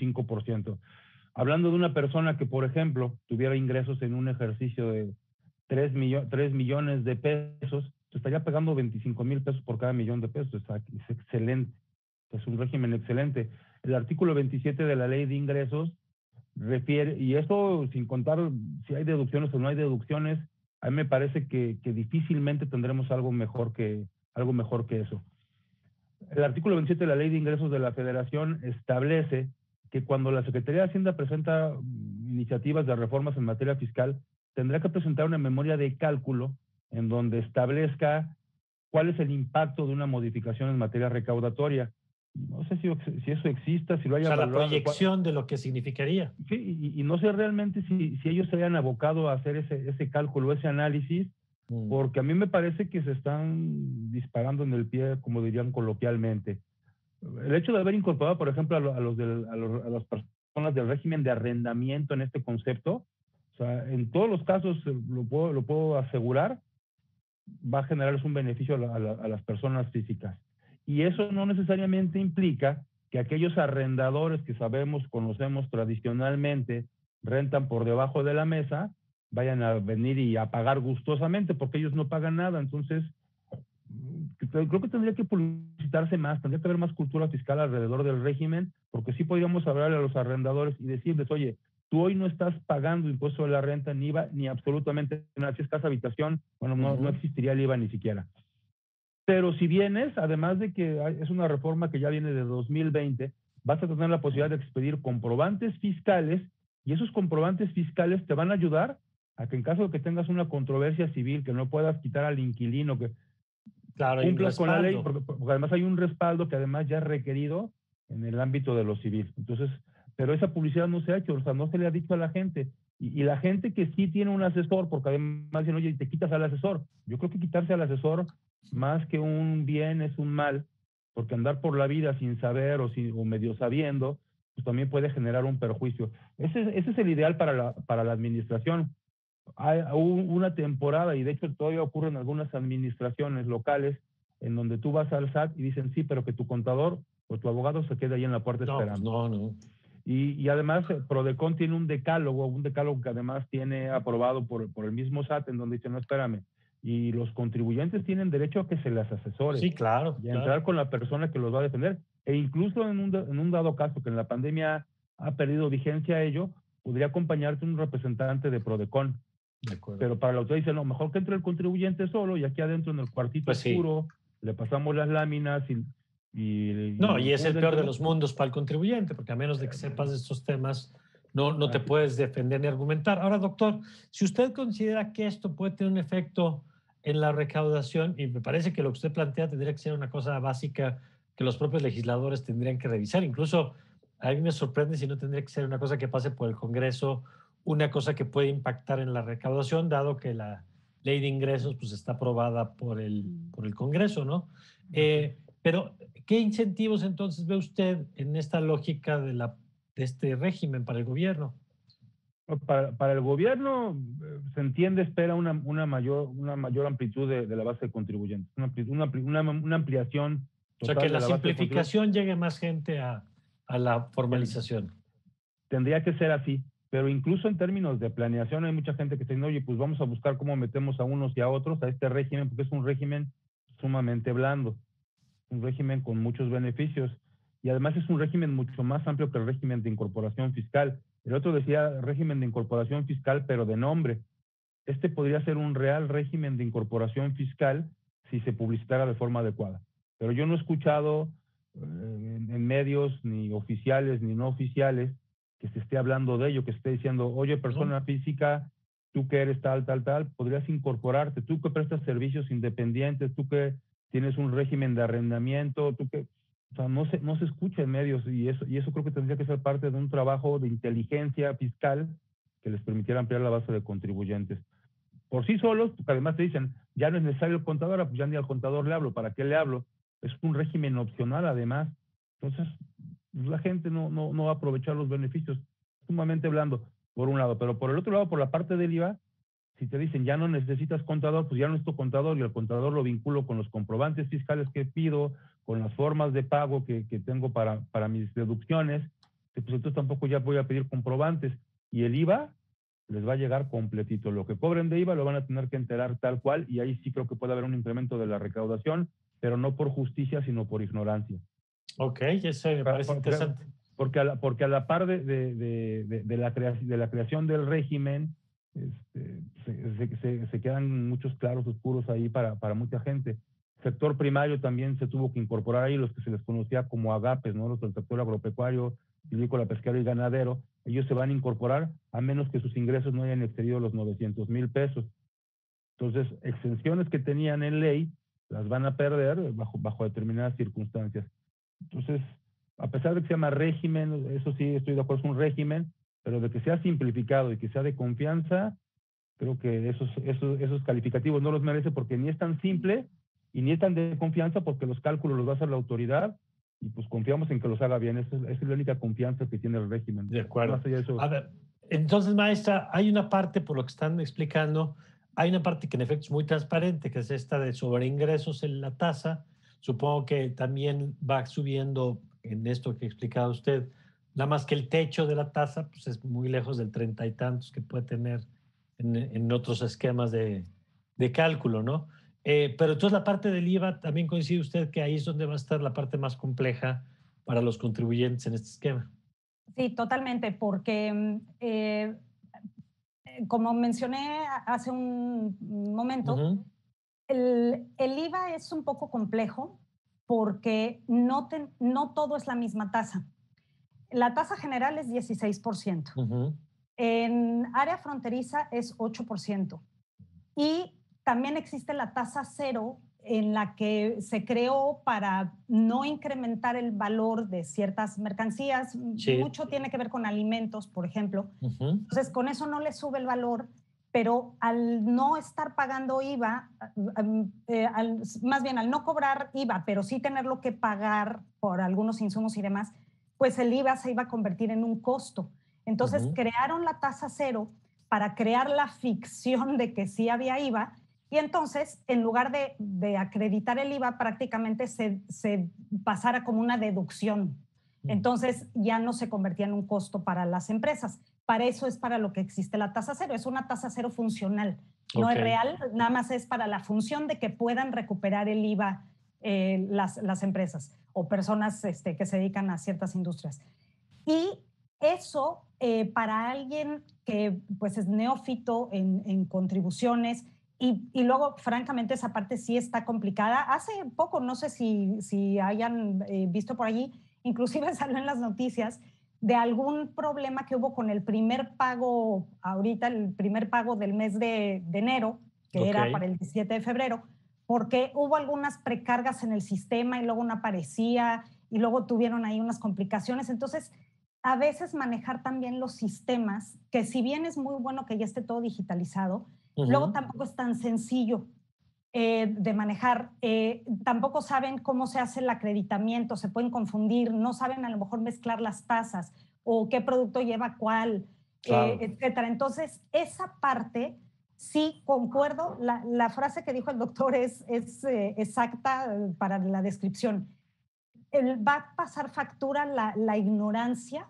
2.5%. Hablando de una persona que, por ejemplo, tuviera ingresos en un ejercicio de 3 millones de pesos, estaría pagando 25,000 pesos por cada millón de pesos. Es excelente, es un régimen excelente. El artículo 27 de la Ley de Ingresos refiere, y esto sin contar si hay deducciones o no hay deducciones, a mí me parece que difícilmente tendremos algo mejor que eso. El artículo 27 de la Ley de Ingresos de la Federación establece que cuando la Secretaría de Hacienda presenta iniciativas de reformas en materia fiscal, tendrá que presentar una memoria de cálculo en donde establezca cuál es el impacto de una modificación en materia recaudatoria. No sé si eso exista, si lo haya valorado. La proyección de lo que significaría. Sí, y no sé realmente si ellos se hayan abocado a hacer ese cálculo, ese análisis, porque a mí me parece que se están disparando en el pie, como dirían coloquialmente. El hecho de haber incorporado, por ejemplo, a las personas del régimen de arrendamiento en este concepto, o sea, en todos los casos lo puedo asegurar, va a generarles un beneficio a las personas físicas. Y eso no necesariamente implica que aquellos arrendadores que conocemos tradicionalmente, rentan por debajo de la mesa, vayan a venir y a pagar gustosamente, porque ellos no pagan nada. Entonces, creo que tendría que publicitar publicitarse más, tendría que haber más cultura fiscal alrededor del régimen, porque sí podríamos hablarle a los arrendadores y decirles, oye, tú hoy no estás pagando impuesto de la renta, ni IVA, ni absolutamente nada. Si es casa habitación, bueno, no existiría el IVA ni siquiera. Pero si vienes, además de que es una reforma que ya viene de 2020, vas a tener la posibilidad de expedir comprobantes fiscales, y esos comprobantes fiscales te van a ayudar a que en caso de que tengas una controversia civil, que no puedas quitar al inquilino, que Claro, hay un cumplas con la ley, respaldo. porque además hay un respaldo que además ya es requerido en el ámbito de lo civil. Entonces, pero esa publicidad no se ha hecho, o sea, no se le ha dicho a la gente. Y la gente que sí tiene un asesor, porque además dicen, oye, te quitas al asesor. Yo creo que quitarse al asesor, más que un bien, es un mal, porque andar por la vida sin saber o medio sabiendo, pues también puede generar un perjuicio. Ese es el ideal para la administración. Hay una temporada, y de hecho todavía ocurre en algunas administraciones locales, en donde tú vas al SAT y dicen, sí, pero que tu contador o tu abogado se quede ahí en la puerta esperando. Pues no. Y además, Prodecon tiene un decálogo que además tiene aprobado por el mismo SAT, en donde dice, no, espérame, y los contribuyentes tienen derecho a que se les asesore. Sí, claro. Y a entrar con la persona que los va a defender. E incluso en un dado caso que en la pandemia ha perdido vigencia ello, podría acompañarte un representante de Prodecon. De acuerdo. Pero para la autoridad dice, no, mejor que entre el contribuyente solo, y aquí adentro en el cuartito Pues sí. oscuro, le pasamos las láminas y es el peor de los mundos para el contribuyente, porque a menos de que sepas de estos temas, no te puedes defender ni argumentar. Ahora, doctor, si usted considera que esto puede tener un efecto en la recaudación, y me parece que lo que usted plantea tendría que ser una cosa básica que los propios legisladores tendrían que revisar. Incluso a mí me sorprende si no tendría que ser una cosa que pase por el Congreso, una cosa que puede impactar en la recaudación, dado que la ley de ingresos pues, está aprobada por el Congreso, ¿no? Pero, ¿qué incentivos entonces ve usted en esta lógica de este régimen para el gobierno? Para el gobierno, se entiende, espera una mayor amplitud de la base de contribuyentes, una ampliación total. O sea, que la simplificación llegue más gente a la formalización. Tendría que ser así, pero incluso en términos de planeación hay mucha gente que dice, oye, pues vamos a buscar cómo metemos a unos y a otros a este régimen, porque es un régimen sumamente blando, un régimen con muchos beneficios, y además es un régimen mucho más amplio que el régimen de incorporación fiscal. El otro decía régimen de incorporación fiscal, pero de nombre. Este podría ser un real régimen de incorporación fiscal si se publicitara de forma adecuada. Pero yo no he escuchado en medios, ni oficiales ni no oficiales, que se esté hablando de ello, que se esté diciendo, oye, persona física, tú que eres tal, podrías incorporarte, tú que prestas servicios independientes, tú que tienes un régimen de arrendamiento, tú que... O sea, no se escucha en medios, y eso creo que tendría que ser parte de un trabajo de inteligencia fiscal que les permitiera ampliar la base de contribuyentes. Por sí solos, porque además te dicen, ya no es necesario el contador, pues ya ni al contador le hablo, ¿para qué le hablo? Es un régimen opcional además. Entonces, la gente no va a aprovechar los beneficios, sumamente blando, por un lado. Pero por el otro lado, por la parte del IVA, si te dicen, ya no necesitas contador, pues ya no es tu contador, y el contador lo vinculo con los comprobantes fiscales que pido, con las formas de pago que tengo para mis deducciones, pues entonces tampoco ya voy a pedir comprobantes. Y el IVA les va a llegar completito. Lo que cobren de IVA lo van a tener que enterar tal cual, y ahí sí creo que puede haber un incremento de la recaudación, pero no por justicia, sino por ignorancia. Ok, eso me parece interesante. Porque a la par de la creación del régimen, se quedan muchos claros oscuros ahí para mucha gente. Sector primario también se tuvo que incorporar ahí, los que se les conocía como agapes, ¿no? Los del sector agropecuario, silvícola, pesquero y ganadero. Ellos se van a incorporar a menos que sus ingresos no hayan excedido los 900,000 pesos. Entonces, exenciones que tenían en ley las van a perder bajo determinadas circunstancias. Entonces, a pesar de que se llama régimen, eso sí, estoy de acuerdo, es un régimen, pero de que sea simplificado y que sea de confianza, creo que esos calificativos no los merece, porque ni es tan simple y ni es tan de confianza, porque los cálculos los va a hacer la autoridad, y pues confiamos en que los haga bien. Esa es la única confianza que tiene el régimen. De acuerdo. Más allá de eso. A ver, entonces, maestra, hay una parte, por lo que están explicando, hay una parte que en efecto es muy transparente, que es esta de sobreingresos en la tasa. Supongo que también va subiendo en esto que ha explicado usted, nada más que el techo de la tasa pues es muy lejos del 30 y tantos que puede tener en otros esquemas de cálculo, ¿no? Pero entonces la parte del IVA, también coincide usted que ahí es donde va a estar la parte más compleja para los contribuyentes en este esquema. Sí, totalmente, porque como mencioné hace un momento, Ujú, el IVA es un poco complejo porque no todo es la misma tasa. La tasa general es 16%. ujú. En área fronteriza es 8%. Y también existe la tasa cero en la que se creó para no incrementar el valor de ciertas mercancías. Sí. Mucho tiene que ver con alimentos, por ejemplo. Ujú, Entonces, con eso no le sube el valor, pero al no estar pagando IVA, más bien al no cobrar IVA, pero sí tenerlo que pagar por algunos insumos y demás, pues el IVA se iba a convertir en un costo. Entonces, ujú. crearon la tasa cero para crear la ficción de que sí había IVA, y entonces, en lugar de acreditar el IVA, prácticamente se pasara como una deducción. Entonces, ya no se convertía en un costo para las empresas. Para eso es para lo que existe la tasa cero. Es una tasa cero funcional. No Ok. es real, nada más es para la función de que puedan recuperar el IVA las empresas o personas que se dedican a ciertas industrias. Y eso para alguien que pues es neófito en contribuciones y luego francamente esa parte sí está complicada. Hace poco, no sé si hayan visto por allí, inclusive salió en las noticias de algún problema que hubo con el primer pago, ahorita el primer pago del mes de enero, que Ok. era para el 17 de febrero, porque hubo algunas precargas en el sistema y luego no aparecía y luego tuvieron ahí unas complicaciones. Entonces, a veces manejar también los sistemas, que si bien es muy bueno que ya esté todo digitalizado, luego Ujú. tampoco es tan sencillo de manejar. Tampoco saben cómo se hace el acreditamiento, se pueden confundir, no saben a lo mejor mezclar las tasas o qué producto lleva cuál, Claro. etcétera. Entonces, esa parte, sí, concuerdo, la frase que dijo el doctor es exacta para la descripción. Va a pasar factura la ignorancia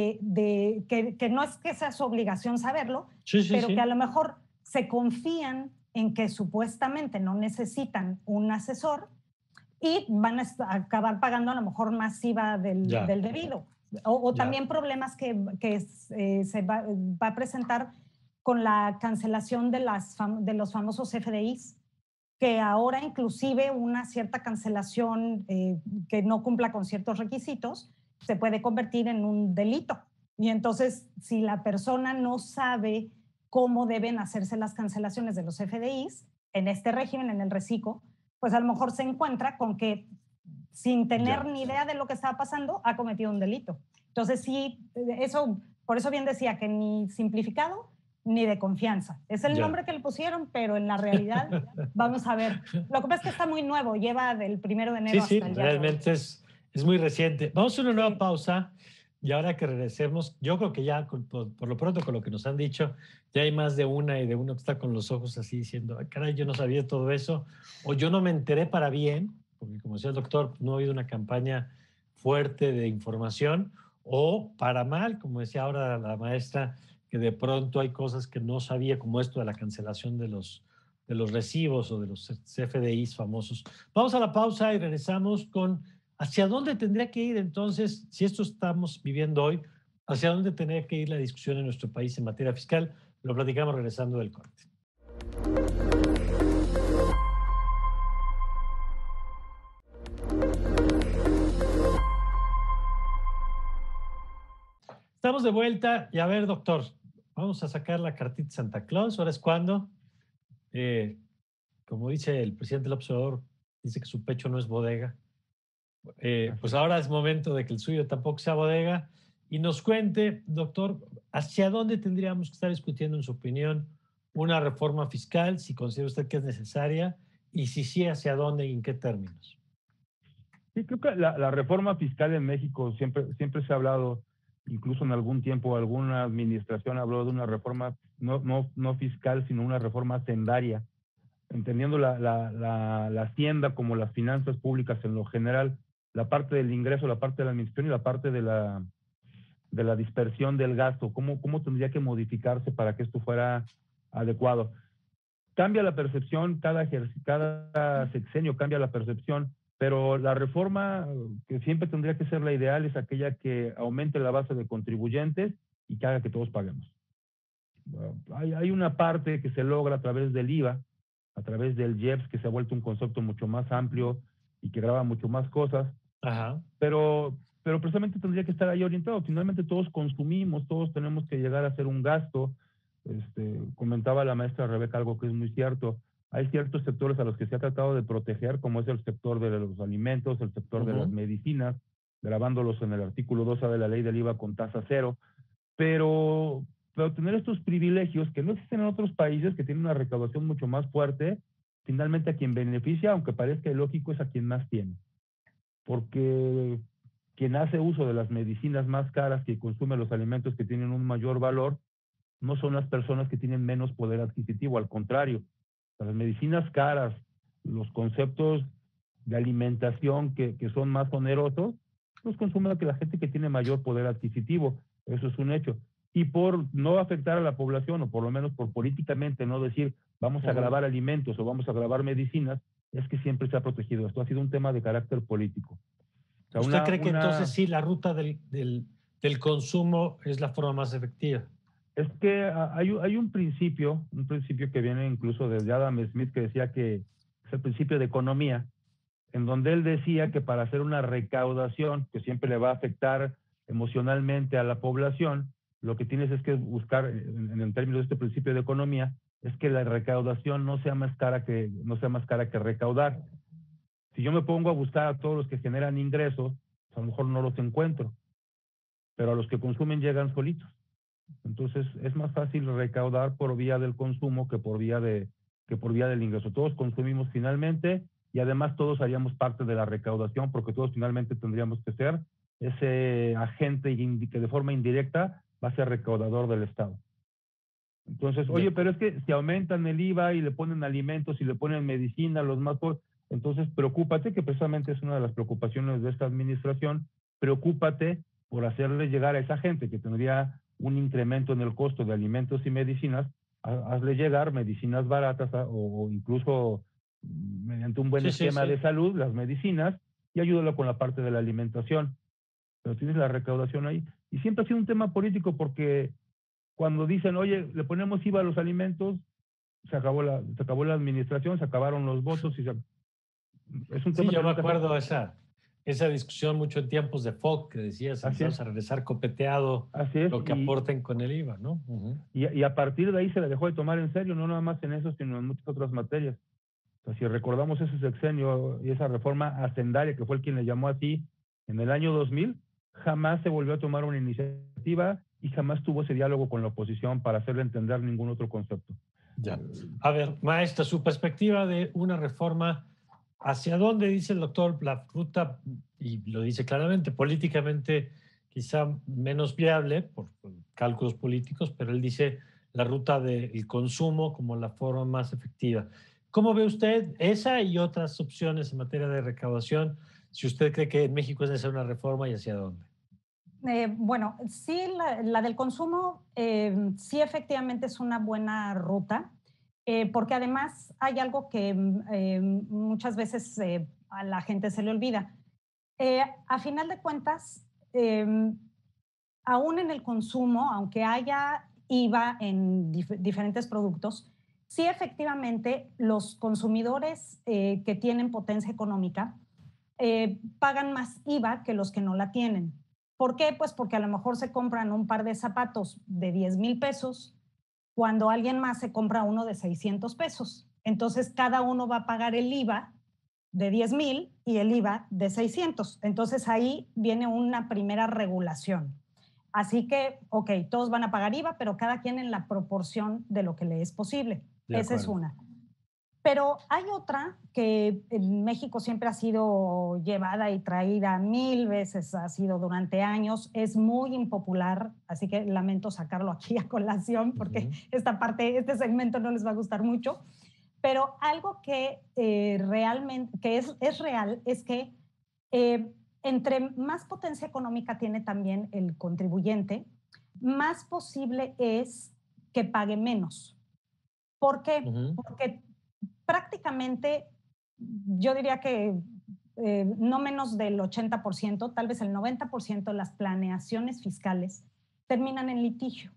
que no es que sea su obligación saberlo, Sí, sí, pero que a sí. lo mejor se confían en que supuestamente no necesitan un asesor y van a acabar pagando a lo mejor más IVA Ya, del debido. O ya. también problemas que se va a presentar con la cancelación de los famosos FDIs, que ahora inclusive una cierta cancelación que no cumpla con ciertos requisitos se puede convertir en un delito. Y entonces, si la persona no sabe cómo deben hacerse las cancelaciones de los FDIs en este régimen, en el reciclo, pues a lo mejor se encuentra con que sin tener Ya. ni idea de lo que estaba pasando, ha cometido un delito. Entonces sí, eso, por eso bien decía que ni simplificado ni de confianza. Es el Ya. nombre que le pusieron, pero en la realidad, vamos a ver. Lo que pasa es que está muy nuevo, lleva del 1 de Sí, enero sí, hasta el día de hoy. realmente es muy reciente. Vamos a una nueva Sí, pausa y ahora que regresemos, yo creo que ya por lo pronto con lo que nos han dicho, ya hay más de una y de uno que está con los ojos así diciendo, "Ay, caray, yo no sabía todo eso o yo no me enteré para bien, porque como decía el doctor, no ha habido una campaña fuerte de información o para mal, como decía ahora la maestra, que de pronto hay cosas que no sabía, como esto de la cancelación de los recibos o de los CFDIs famosos. Vamos a la pausa y regresamos con hacia dónde tendría que ir entonces, si esto estamos viviendo hoy, hacia dónde tendría que ir la discusión en nuestro país en materia fiscal. Lo platicamos regresando del corte. Estamos de vuelta y a ver, doctor, vamos a sacar la cartita Santa Claus. Ahora es cuando, eh, como dice el presidente López Obrador, dice que su pecho no es bodega. Así Pues es. ahora es momento de que el suyo tampoco sea bodega y nos cuente, doctor, hacia dónde tendríamos que estar discutiendo, en su opinión, una reforma fiscal, si considera usted que es necesaria y si sí, hacia dónde y en qué términos. Sí, creo que la reforma fiscal en México siempre se ha hablado, incluso en algún tiempo alguna administración habló de una reforma no fiscal, sino una reforma sendaria, entendiendo la hacienda como las finanzas públicas en lo general, la parte del ingreso, la parte de la administración y la parte de la dispersión del gasto, cómo tendría que modificarse para que esto fuera adecuado. cambia la percepción, cada sexenio cambia la percepción, pero la reforma que siempre tendría que ser la ideal es aquella que aumente la base de contribuyentes y que haga que todos paguemos. Hay una parte que se logra a través del IVA, a través del IEPS, que se ha vuelto un concepto mucho más amplio y que graba mucho más cosas. Ajá. Pero precisamente tendría que estar ahí orientado. Finalmente todos consumimos, todos tenemos que llegar a hacer un gasto. Comentaba la maestra Rebeca algo que es muy cierto. Hay ciertos sectores a los que se ha tratado de proteger, como es el sector de los alimentos, el sector de las medicinas, grabándolos en el artículo 2A de la ley del IVA con tasa cero. Pero tener estos privilegios que no existen en otros países, que tienen una recaudación mucho más fuerte, finalmente a quien beneficia, aunque parezca ilógico, es a quien más tiene. Porque quien hace uso de las medicinas más caras, que consume los alimentos que tienen un mayor valor, no son las personas que tienen menos poder adquisitivo, al contrario. Las medicinas caras, los conceptos de alimentación que son más onerosos, los consume la gente que tiene mayor poder adquisitivo. Eso es un hecho. Y por no afectar a la población, o por lo menos por políticamente no decir vamos a grabar alimentos o vamos a grabar medicinas, es que siempre se ha protegido. Esto ha sido un tema de carácter político. O sea, ¿Usted cree que entonces sí la ruta del consumo es la forma más efectiva? Es que hay un principio que viene incluso desde Adam Smith, que decía que es el principio de economía, en donde él decía que para hacer una recaudación que siempre le va a afectar emocionalmente a la población, lo que tienes es que buscar, en términos de este principio de economía, es que la recaudación no sea más cara que recaudar. Si yo me pongo a buscar a todos los que generan ingresos, pues a lo mejor no los encuentro, pero a los que consumen llegan solitos. Entonces es más fácil recaudar por vía del consumo que por vía del ingreso. Todos consumimos finalmente y además todos haríamos parte de la recaudación, porque todos finalmente tendríamos que ser ese agente que de forma indirecta va a ser recaudador del Estado. Entonces, oye, pero es que si aumentan el IVA y le ponen alimentos y le ponen medicina, los más pobres, entonces preocúpate, que precisamente es una de las preocupaciones de esta administración, preocúpate por hacerle llegar a esa gente que tendría un incremento en el costo de alimentos y medicinas, hazle llegar medicinas baratas o incluso mediante un buen esquema de salud, las medicinas, y ayúdalo con la parte de la alimentación. Pero tienes la recaudación ahí. Y siempre ha sido un tema político, porque cuando dicen, oye, le ponemos IVA a los alimentos, se acabó la administración, se acabaron los votos. Es un tema yo me acuerdo esa discusión mucho en tiempos de Fox, que decías, vamos a regresar copeteado lo que aporten con el IVA, ¿no? Y a partir de ahí se le dejó de tomar en serio, no nada más en eso, sino en muchas otras materias. O sea, si recordamos ese sexenio y esa reforma hacendaria, que fue el quien le llamó así, en el año 2000, jamás se volvió a tomar una iniciativa y jamás tuvo ese diálogo con la oposición para hacerle entender ningún otro concepto. Ya. A ver, maestra, su perspectiva de una reforma, ¿hacia dónde dice el doctor la ruta? Y lo dice claramente, políticamente quizá menos viable por cálculos políticos, pero él dice la ruta del consumo como la forma más efectiva. ¿Cómo ve usted esa y otras opciones en materia de recaudación? Si usted cree que en México es necesaria una reforma, ¿y hacia dónde? Bueno, sí, la del consumo sí efectivamente es una buena ruta, porque además hay algo que muchas veces a la gente se le olvida. A final de cuentas, aún en el consumo, aunque haya IVA en diferentes productos, sí efectivamente los consumidores que tienen potencia económica pagan más IVA que los que no la tienen. ¿Por qué? Pues porque a lo mejor se compran un par de zapatos de 10,000 pesos cuando alguien más se compra uno de 600 pesos. Entonces, cada uno va a pagar el IVA de 10,000 y el IVA de 600. Entonces, ahí viene una primera regulación. Así que, ok, todos van a pagar IVA, pero cada quien en la proporción de lo que le es posible. Esa es una. Pero hay otra que en México siempre ha sido llevada y traída 1000 veces, ha sido durante años, es muy impopular, así que lamento sacarlo aquí a colación porque este segmento no les va a gustar mucho, pero algo que realmente, que es real, es que entre más potencia económica tiene también el contribuyente, más posible es que pague menos. ¿Por qué? Porque prácticamente yo diría que no menos del 80%, tal vez el 90% de las planeaciones fiscales terminan en litigio.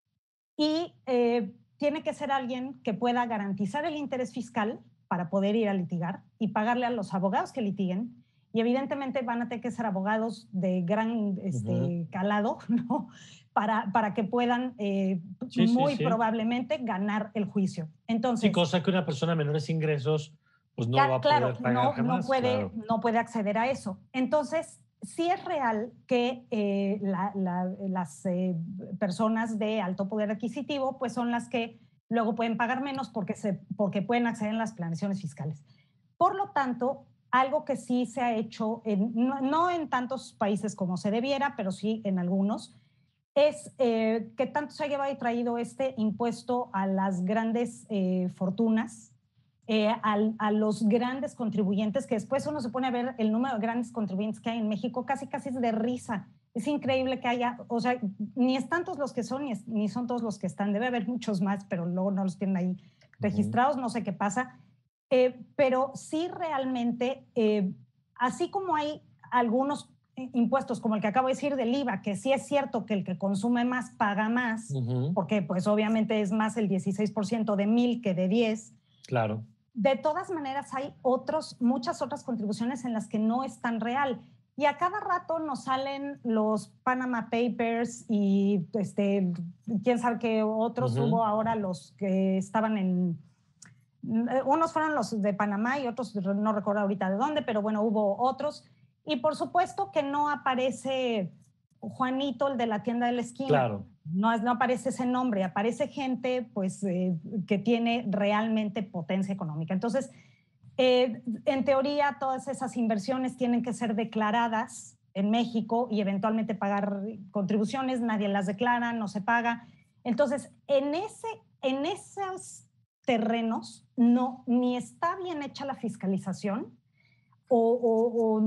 Y tiene que ser alguien que pueda garantizar el interés fiscal para poder ir a litigar y pagarle a los abogados que litiguen. Y evidentemente van a tener que ser abogados de gran calado, ¿no? Para que puedan probablemente ganar el juicio. Entonces, sí, cosa que una persona de menores ingresos pues no va a poder pagar jamás. No puede acceder a eso. Entonces, sí es real que las personas de alto poder adquisitivo pues son las que luego pueden pagar menos porque pueden acceder a las planeaciones fiscales. Por lo tanto, algo que sí se ha hecho, no en tantos países como se debiera, pero sí en algunos, es que tanto se ha llevado y traído este impuesto a las grandes fortunas, a los grandes contribuyentes, que después uno se pone a ver el número de grandes contribuyentes que hay en México, casi es de risa. Es increíble que haya, o sea, ni es tantos los que son, ni son todos los que están. Debe haber muchos más, pero luego no los tienen ahí registrados, no sé qué pasa. Pero sí realmente, así como hay algunos impuestos como el que acabo de decir del IVA, que sí es cierto que el que consume más paga más, porque pues obviamente es más el 16% de 1,000 que de 10. Claro. De todas maneras hay muchas otras contribuciones en las que no es tan real. Y a cada rato nos salen los Panama Papers y quién sabe qué otros hubo ahora, los que estaban unos fueron los de Panamá y otros no recuerdo ahorita de dónde, pero bueno, hubo otros. Y por supuesto que no aparece Juanito, el de la tienda de la esquina. Claro. No aparece ese nombre, aparece gente pues, que tiene realmente potencia económica. Entonces, en teoría, todas esas inversiones tienen que ser declaradas en México y eventualmente pagar contribuciones. Nadie las declara, no se paga. Entonces, en esos terrenos ni está bien hecha la fiscalización o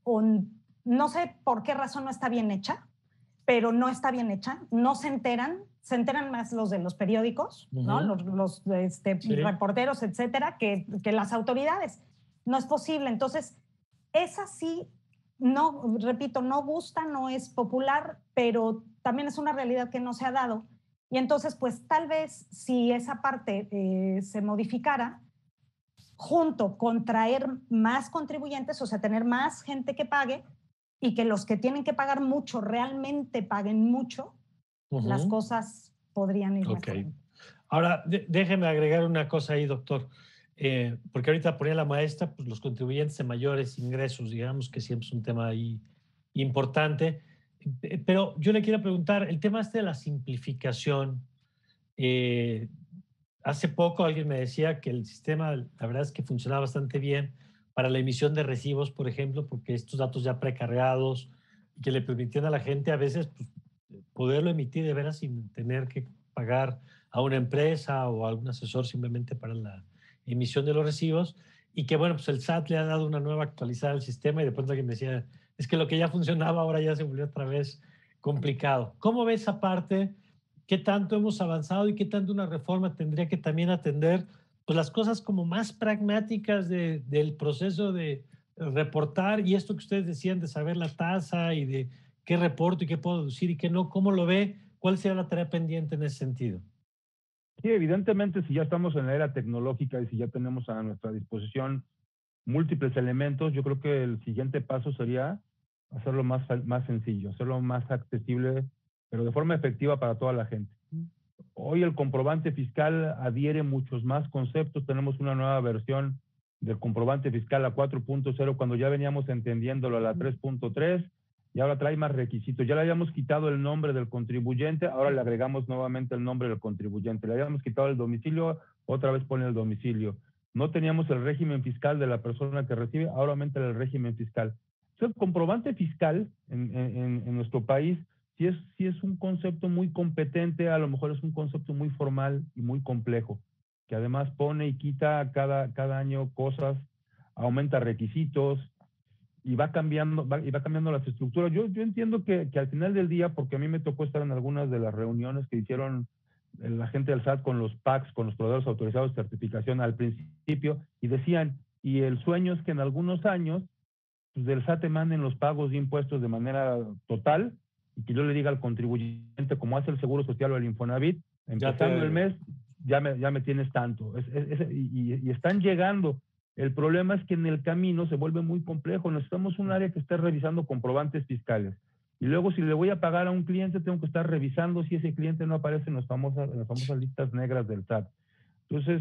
no sé por qué razón no está bien hecha, pero no está bien hecha, no se enteran más los de los periódicos, ¿no? Los reporteros, etcétera, que las autoridades. No es posible. Entonces, esa sí, no, repito, no gusta, no es popular, pero también es una realidad que no se ha dado. Y entonces, pues tal vez si esa parte se modificara, junto con traer más contribuyentes, o sea, tener más gente que pague, y que los que tienen que pagar mucho realmente paguen mucho, las cosas podrían ir mejor. Ahora, déjeme agregar una cosa ahí, doctor, porque ahorita ponía la maestra, pues los contribuyentes de mayores ingresos, digamos que siempre es un tema ahí importante, pero yo le quiero preguntar, el tema de la simplificación, hace poco alguien me decía que el sistema, la verdad es que funcionaba bastante bien para la emisión de recibos, por ejemplo, porque estos datos ya precargados y que le permitían a la gente a veces pues, poderlo emitir de veras sin tener que pagar a una empresa o a algún asesor simplemente para la emisión de los recibos. Y que bueno, pues el SAT le ha dado una nueva actualizada al sistema y de pronto alguien me decía, es que lo que ya funcionaba ahora ya se volvió otra vez complicado. ¿Cómo ves esa parte? ¿Qué tanto hemos avanzado y qué tanto una reforma tendría que también atender pues, las cosas como más pragmáticas del proceso de reportar y esto que ustedes decían de saber la tasa y de qué reporto y qué puedo deducir y qué no? ¿Cómo lo ve? ¿Cuál será la tarea pendiente en ese sentido? Sí, evidentemente, si ya estamos en la era tecnológica y si ya tenemos a nuestra disposición múltiples elementos, yo creo que el siguiente paso sería hacerlo más sencillo, hacerlo más accesible, pero de forma efectiva para toda la gente. Hoy el comprobante fiscal adhiere muchos más conceptos. Tenemos una nueva versión del comprobante fiscal a 4.0 cuando ya veníamos entendiéndolo a la 3.3 y ahora trae más requisitos. Ya le habíamos quitado el nombre del contribuyente, ahora le agregamos nuevamente el nombre del contribuyente. Le habíamos quitado el domicilio, otra vez pone el domicilio. No teníamos el régimen fiscal de la persona que recibe, ahora aumenta el régimen fiscal. Entonces, el comprobante fiscal en nuestro país sí es un concepto muy competente, a lo mejor es un concepto muy formal y muy complejo, que además pone y quita cada año cosas, aumenta requisitos y va cambiando las estructuras. Yo entiendo que al final del día, porque a mí me tocó estar en algunas de las reuniones que hicieron la gente del SAT con los PACs, con los proveedores autorizados de certificación al principio, y decían, y el sueño es que en algunos años pues, del SAT te manden los pagos de impuestos de manera total, y que yo le diga al contribuyente, como hace el Seguro Social o el Infonavit, empezando el mes, ya me tienes tanto. Y están llegando. El problema es que en el camino se vuelve muy complejo. Necesitamos un área que esté revisando comprobantes fiscales. Y luego, si le voy a pagar a un cliente, tengo que estar revisando si ese cliente no aparece en las famosas listas negras del SAT. Entonces,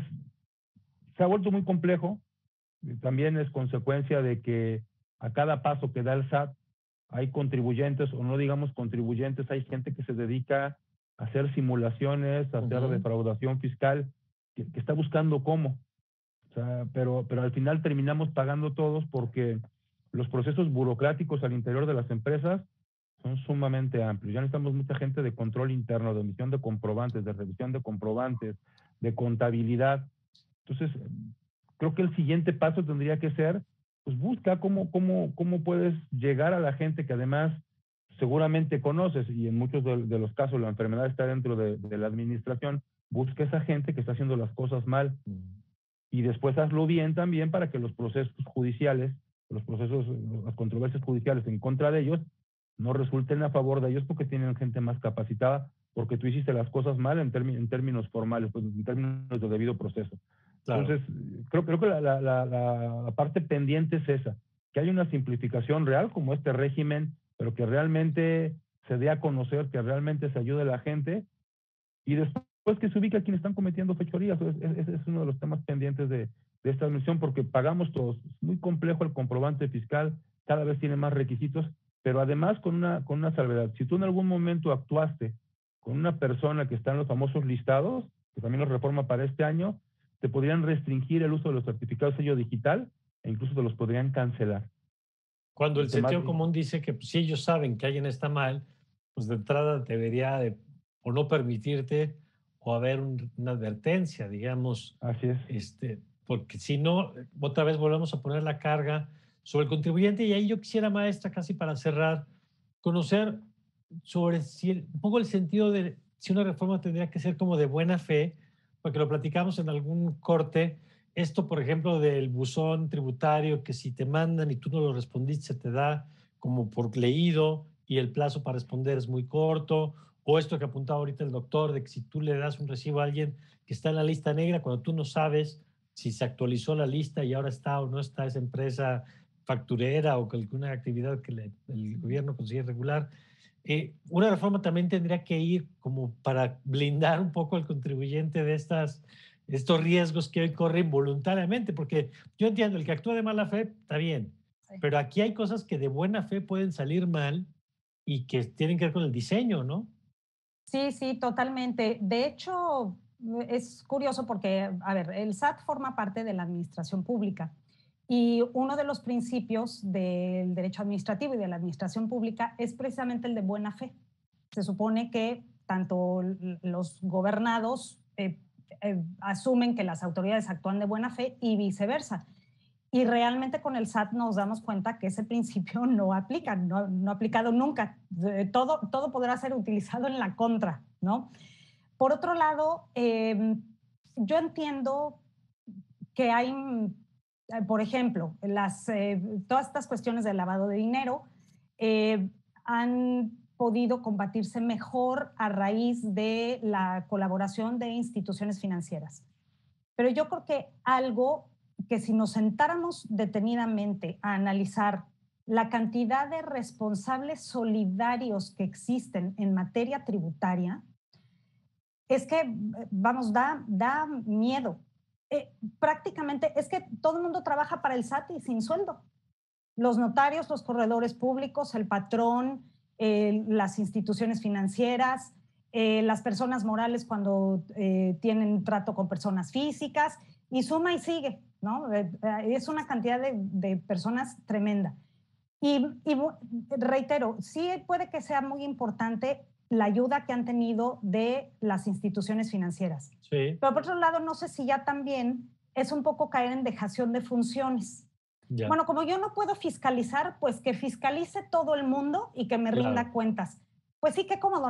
se ha vuelto muy complejo. También es consecuencia de que a cada paso que da el SAT hay contribuyentes, o no digamos contribuyentes, hay gente que se dedica a hacer simulaciones, a hacer defraudación fiscal, que está buscando cómo. O sea, pero al final terminamos pagando todos porque los procesos burocráticos al interior de las empresas son sumamente amplios. Ya necesitamos mucha gente de control interno, de emisión de comprobantes, de revisión de comprobantes, de contabilidad. Entonces, creo que el siguiente paso tendría que ser, pues busca cómo puedes llegar a la gente que además seguramente conoces, y en muchos de los casos la enfermedad está dentro de la administración. Busca esa gente que está haciendo las cosas mal y después hazlo bien también para que los procesos judiciales, las controversias judiciales en contra de ellos no resulten a favor de ellos porque tienen gente más capacitada, porque tú hiciste las cosas mal en términos formales, pues en términos de debido proceso. Claro. Entonces, creo que la parte pendiente es esa, que hay una simplificación real como este régimen, pero que realmente se dé a conocer, que realmente se ayude a la gente, y después que se ubique a quienes están cometiendo fechorías. Es uno de los temas pendientes de esta administración, porque pagamos todos. Es muy complejo el comprobante fiscal, cada vez tiene más requisitos, pero además con una salvedad. Si tú en algún momento actuaste con una persona que está en los famosos listados, que también nos reforma para este año, te podrían restringir el uso de los certificados sello digital e incluso te los podrían cancelar. Cuando el sentido común dice que pues, si ellos saben que alguien está mal, pues de entrada debería o no permitirte o haber una advertencia, digamos. Así es. Porque si no, otra vez volvemos a poner la carga sobre el contribuyente. Y ahí yo quisiera, maestra, casi para cerrar, conocer sobre un poco el sentido de si una reforma tendría que ser como de buena fe, porque lo platicamos en algún corte. Esto, por ejemplo, del buzón tributario, que si te mandan y tú no lo respondiste, se te da como por leído y el plazo para responder es muy corto. O esto que apuntaba ahorita el doctor, de que si tú le das un recibo a alguien que está en la lista negra, cuando tú no sabes si se actualizó la lista y ahora está o no está esa empresa facturera o alguna actividad que el gobierno consigue regular. Una reforma también tendría que ir como para blindar un poco al contribuyente de estos riesgos que hoy corren voluntariamente, porque yo entiendo, el que actúa de mala fe está bien, sí, pero aquí hay cosas que de buena fe pueden salir mal y que tienen que ver con el diseño, ¿no? Sí, sí, totalmente. De hecho, es curioso porque, a ver, el SAT forma parte de la administración pública y uno de los principios del derecho administrativo y de la administración pública es precisamente el de buena fe. Se supone que tanto los gobernados asumen que las autoridades actúan de buena fe y viceversa. Y realmente con el SAT nos damos cuenta que ese principio no aplica, no ha aplicado nunca. Todo podrá ser utilizado en la contra, ¿no? Por otro lado, yo entiendo que hay, por ejemplo, todas estas cuestiones del lavado de dinero han podido combatirse mejor a raíz de la colaboración de instituciones financieras. Pero yo creo que algo que si nos sentáramos detenidamente a analizar la cantidad de responsables solidarios que existen en materia tributaria, es que, vamos, da miedo. Prácticamente es que todo el mundo trabaja para el SAT y sin sueldo. Los notarios, los corredores públicos, el patrón, las instituciones financieras, las personas morales cuando tienen trato con personas físicas, y suma y sigue, ¿no? Es una cantidad de personas tremenda. Y reitero, sí puede que sea muy importante la ayuda que han tenido de las instituciones financieras. Sí. Pero por otro lado, no sé si ya también es un poco caer en dejación de funciones. Ya. Bueno, como yo no puedo fiscalizar, pues que fiscalice todo el mundo y que me rinda cuentas. Pues sí, qué cómodo, ¿no?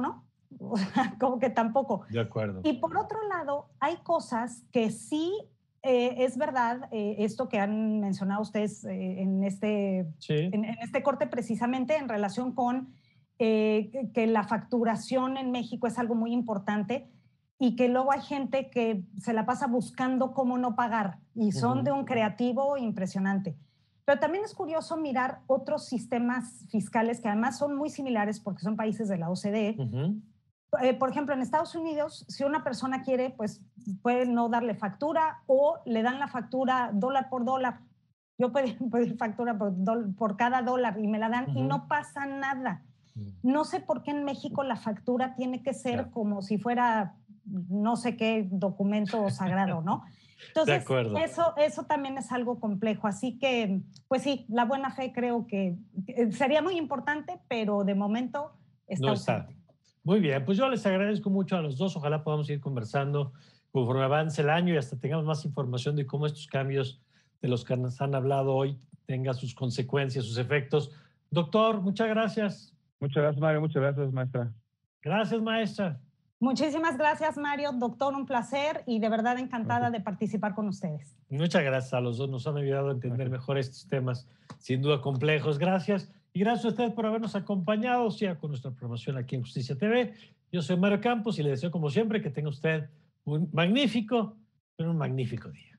O sea, como que tampoco. De acuerdo. Y por otro lado, hay cosas que sí es verdad, esto que han mencionado ustedes Sí. en este corte precisamente en relación con que la facturación en México es algo muy importante y que luego hay gente que se la pasa buscando cómo no pagar y son de un creativo impresionante. Pero también es curioso mirar otros sistemas fiscales que además son muy similares porque son países de la OCDE. Por ejemplo, en Estados Unidos, si una persona quiere, pues puede no darle factura o le dan la factura dólar por dólar. Yo puedo pedir factura por cada dólar y me la dan y no pasa nada. No sé por qué en México la factura tiene que ser como si fuera no sé qué documento sagrado, ¿no? Entonces, eso también es algo complejo. Así que, pues sí, la buena fe creo que sería muy importante, pero de momento está ausente. Muy bien, pues yo les agradezco mucho a los dos. Ojalá podamos ir conversando conforme avance el año y hasta tengamos más información de cómo estos cambios de los que nos han hablado hoy tengan sus consecuencias, sus efectos. Doctor, muchas gracias. Muchas gracias, Mario. Muchas gracias, maestra. Gracias, maestra. Muchísimas gracias, Mario. Doctor, un placer y de verdad encantada de participar con ustedes. Muchas gracias a los dos. Nos han ayudado a entender mejor estos temas, sin duda complejos. Gracias. Y gracias a ustedes por habernos acompañado, sea con nuestra promoción aquí en Justicia TV. Yo soy Mario Campos y le deseo, como siempre, que tenga usted un magnífico día.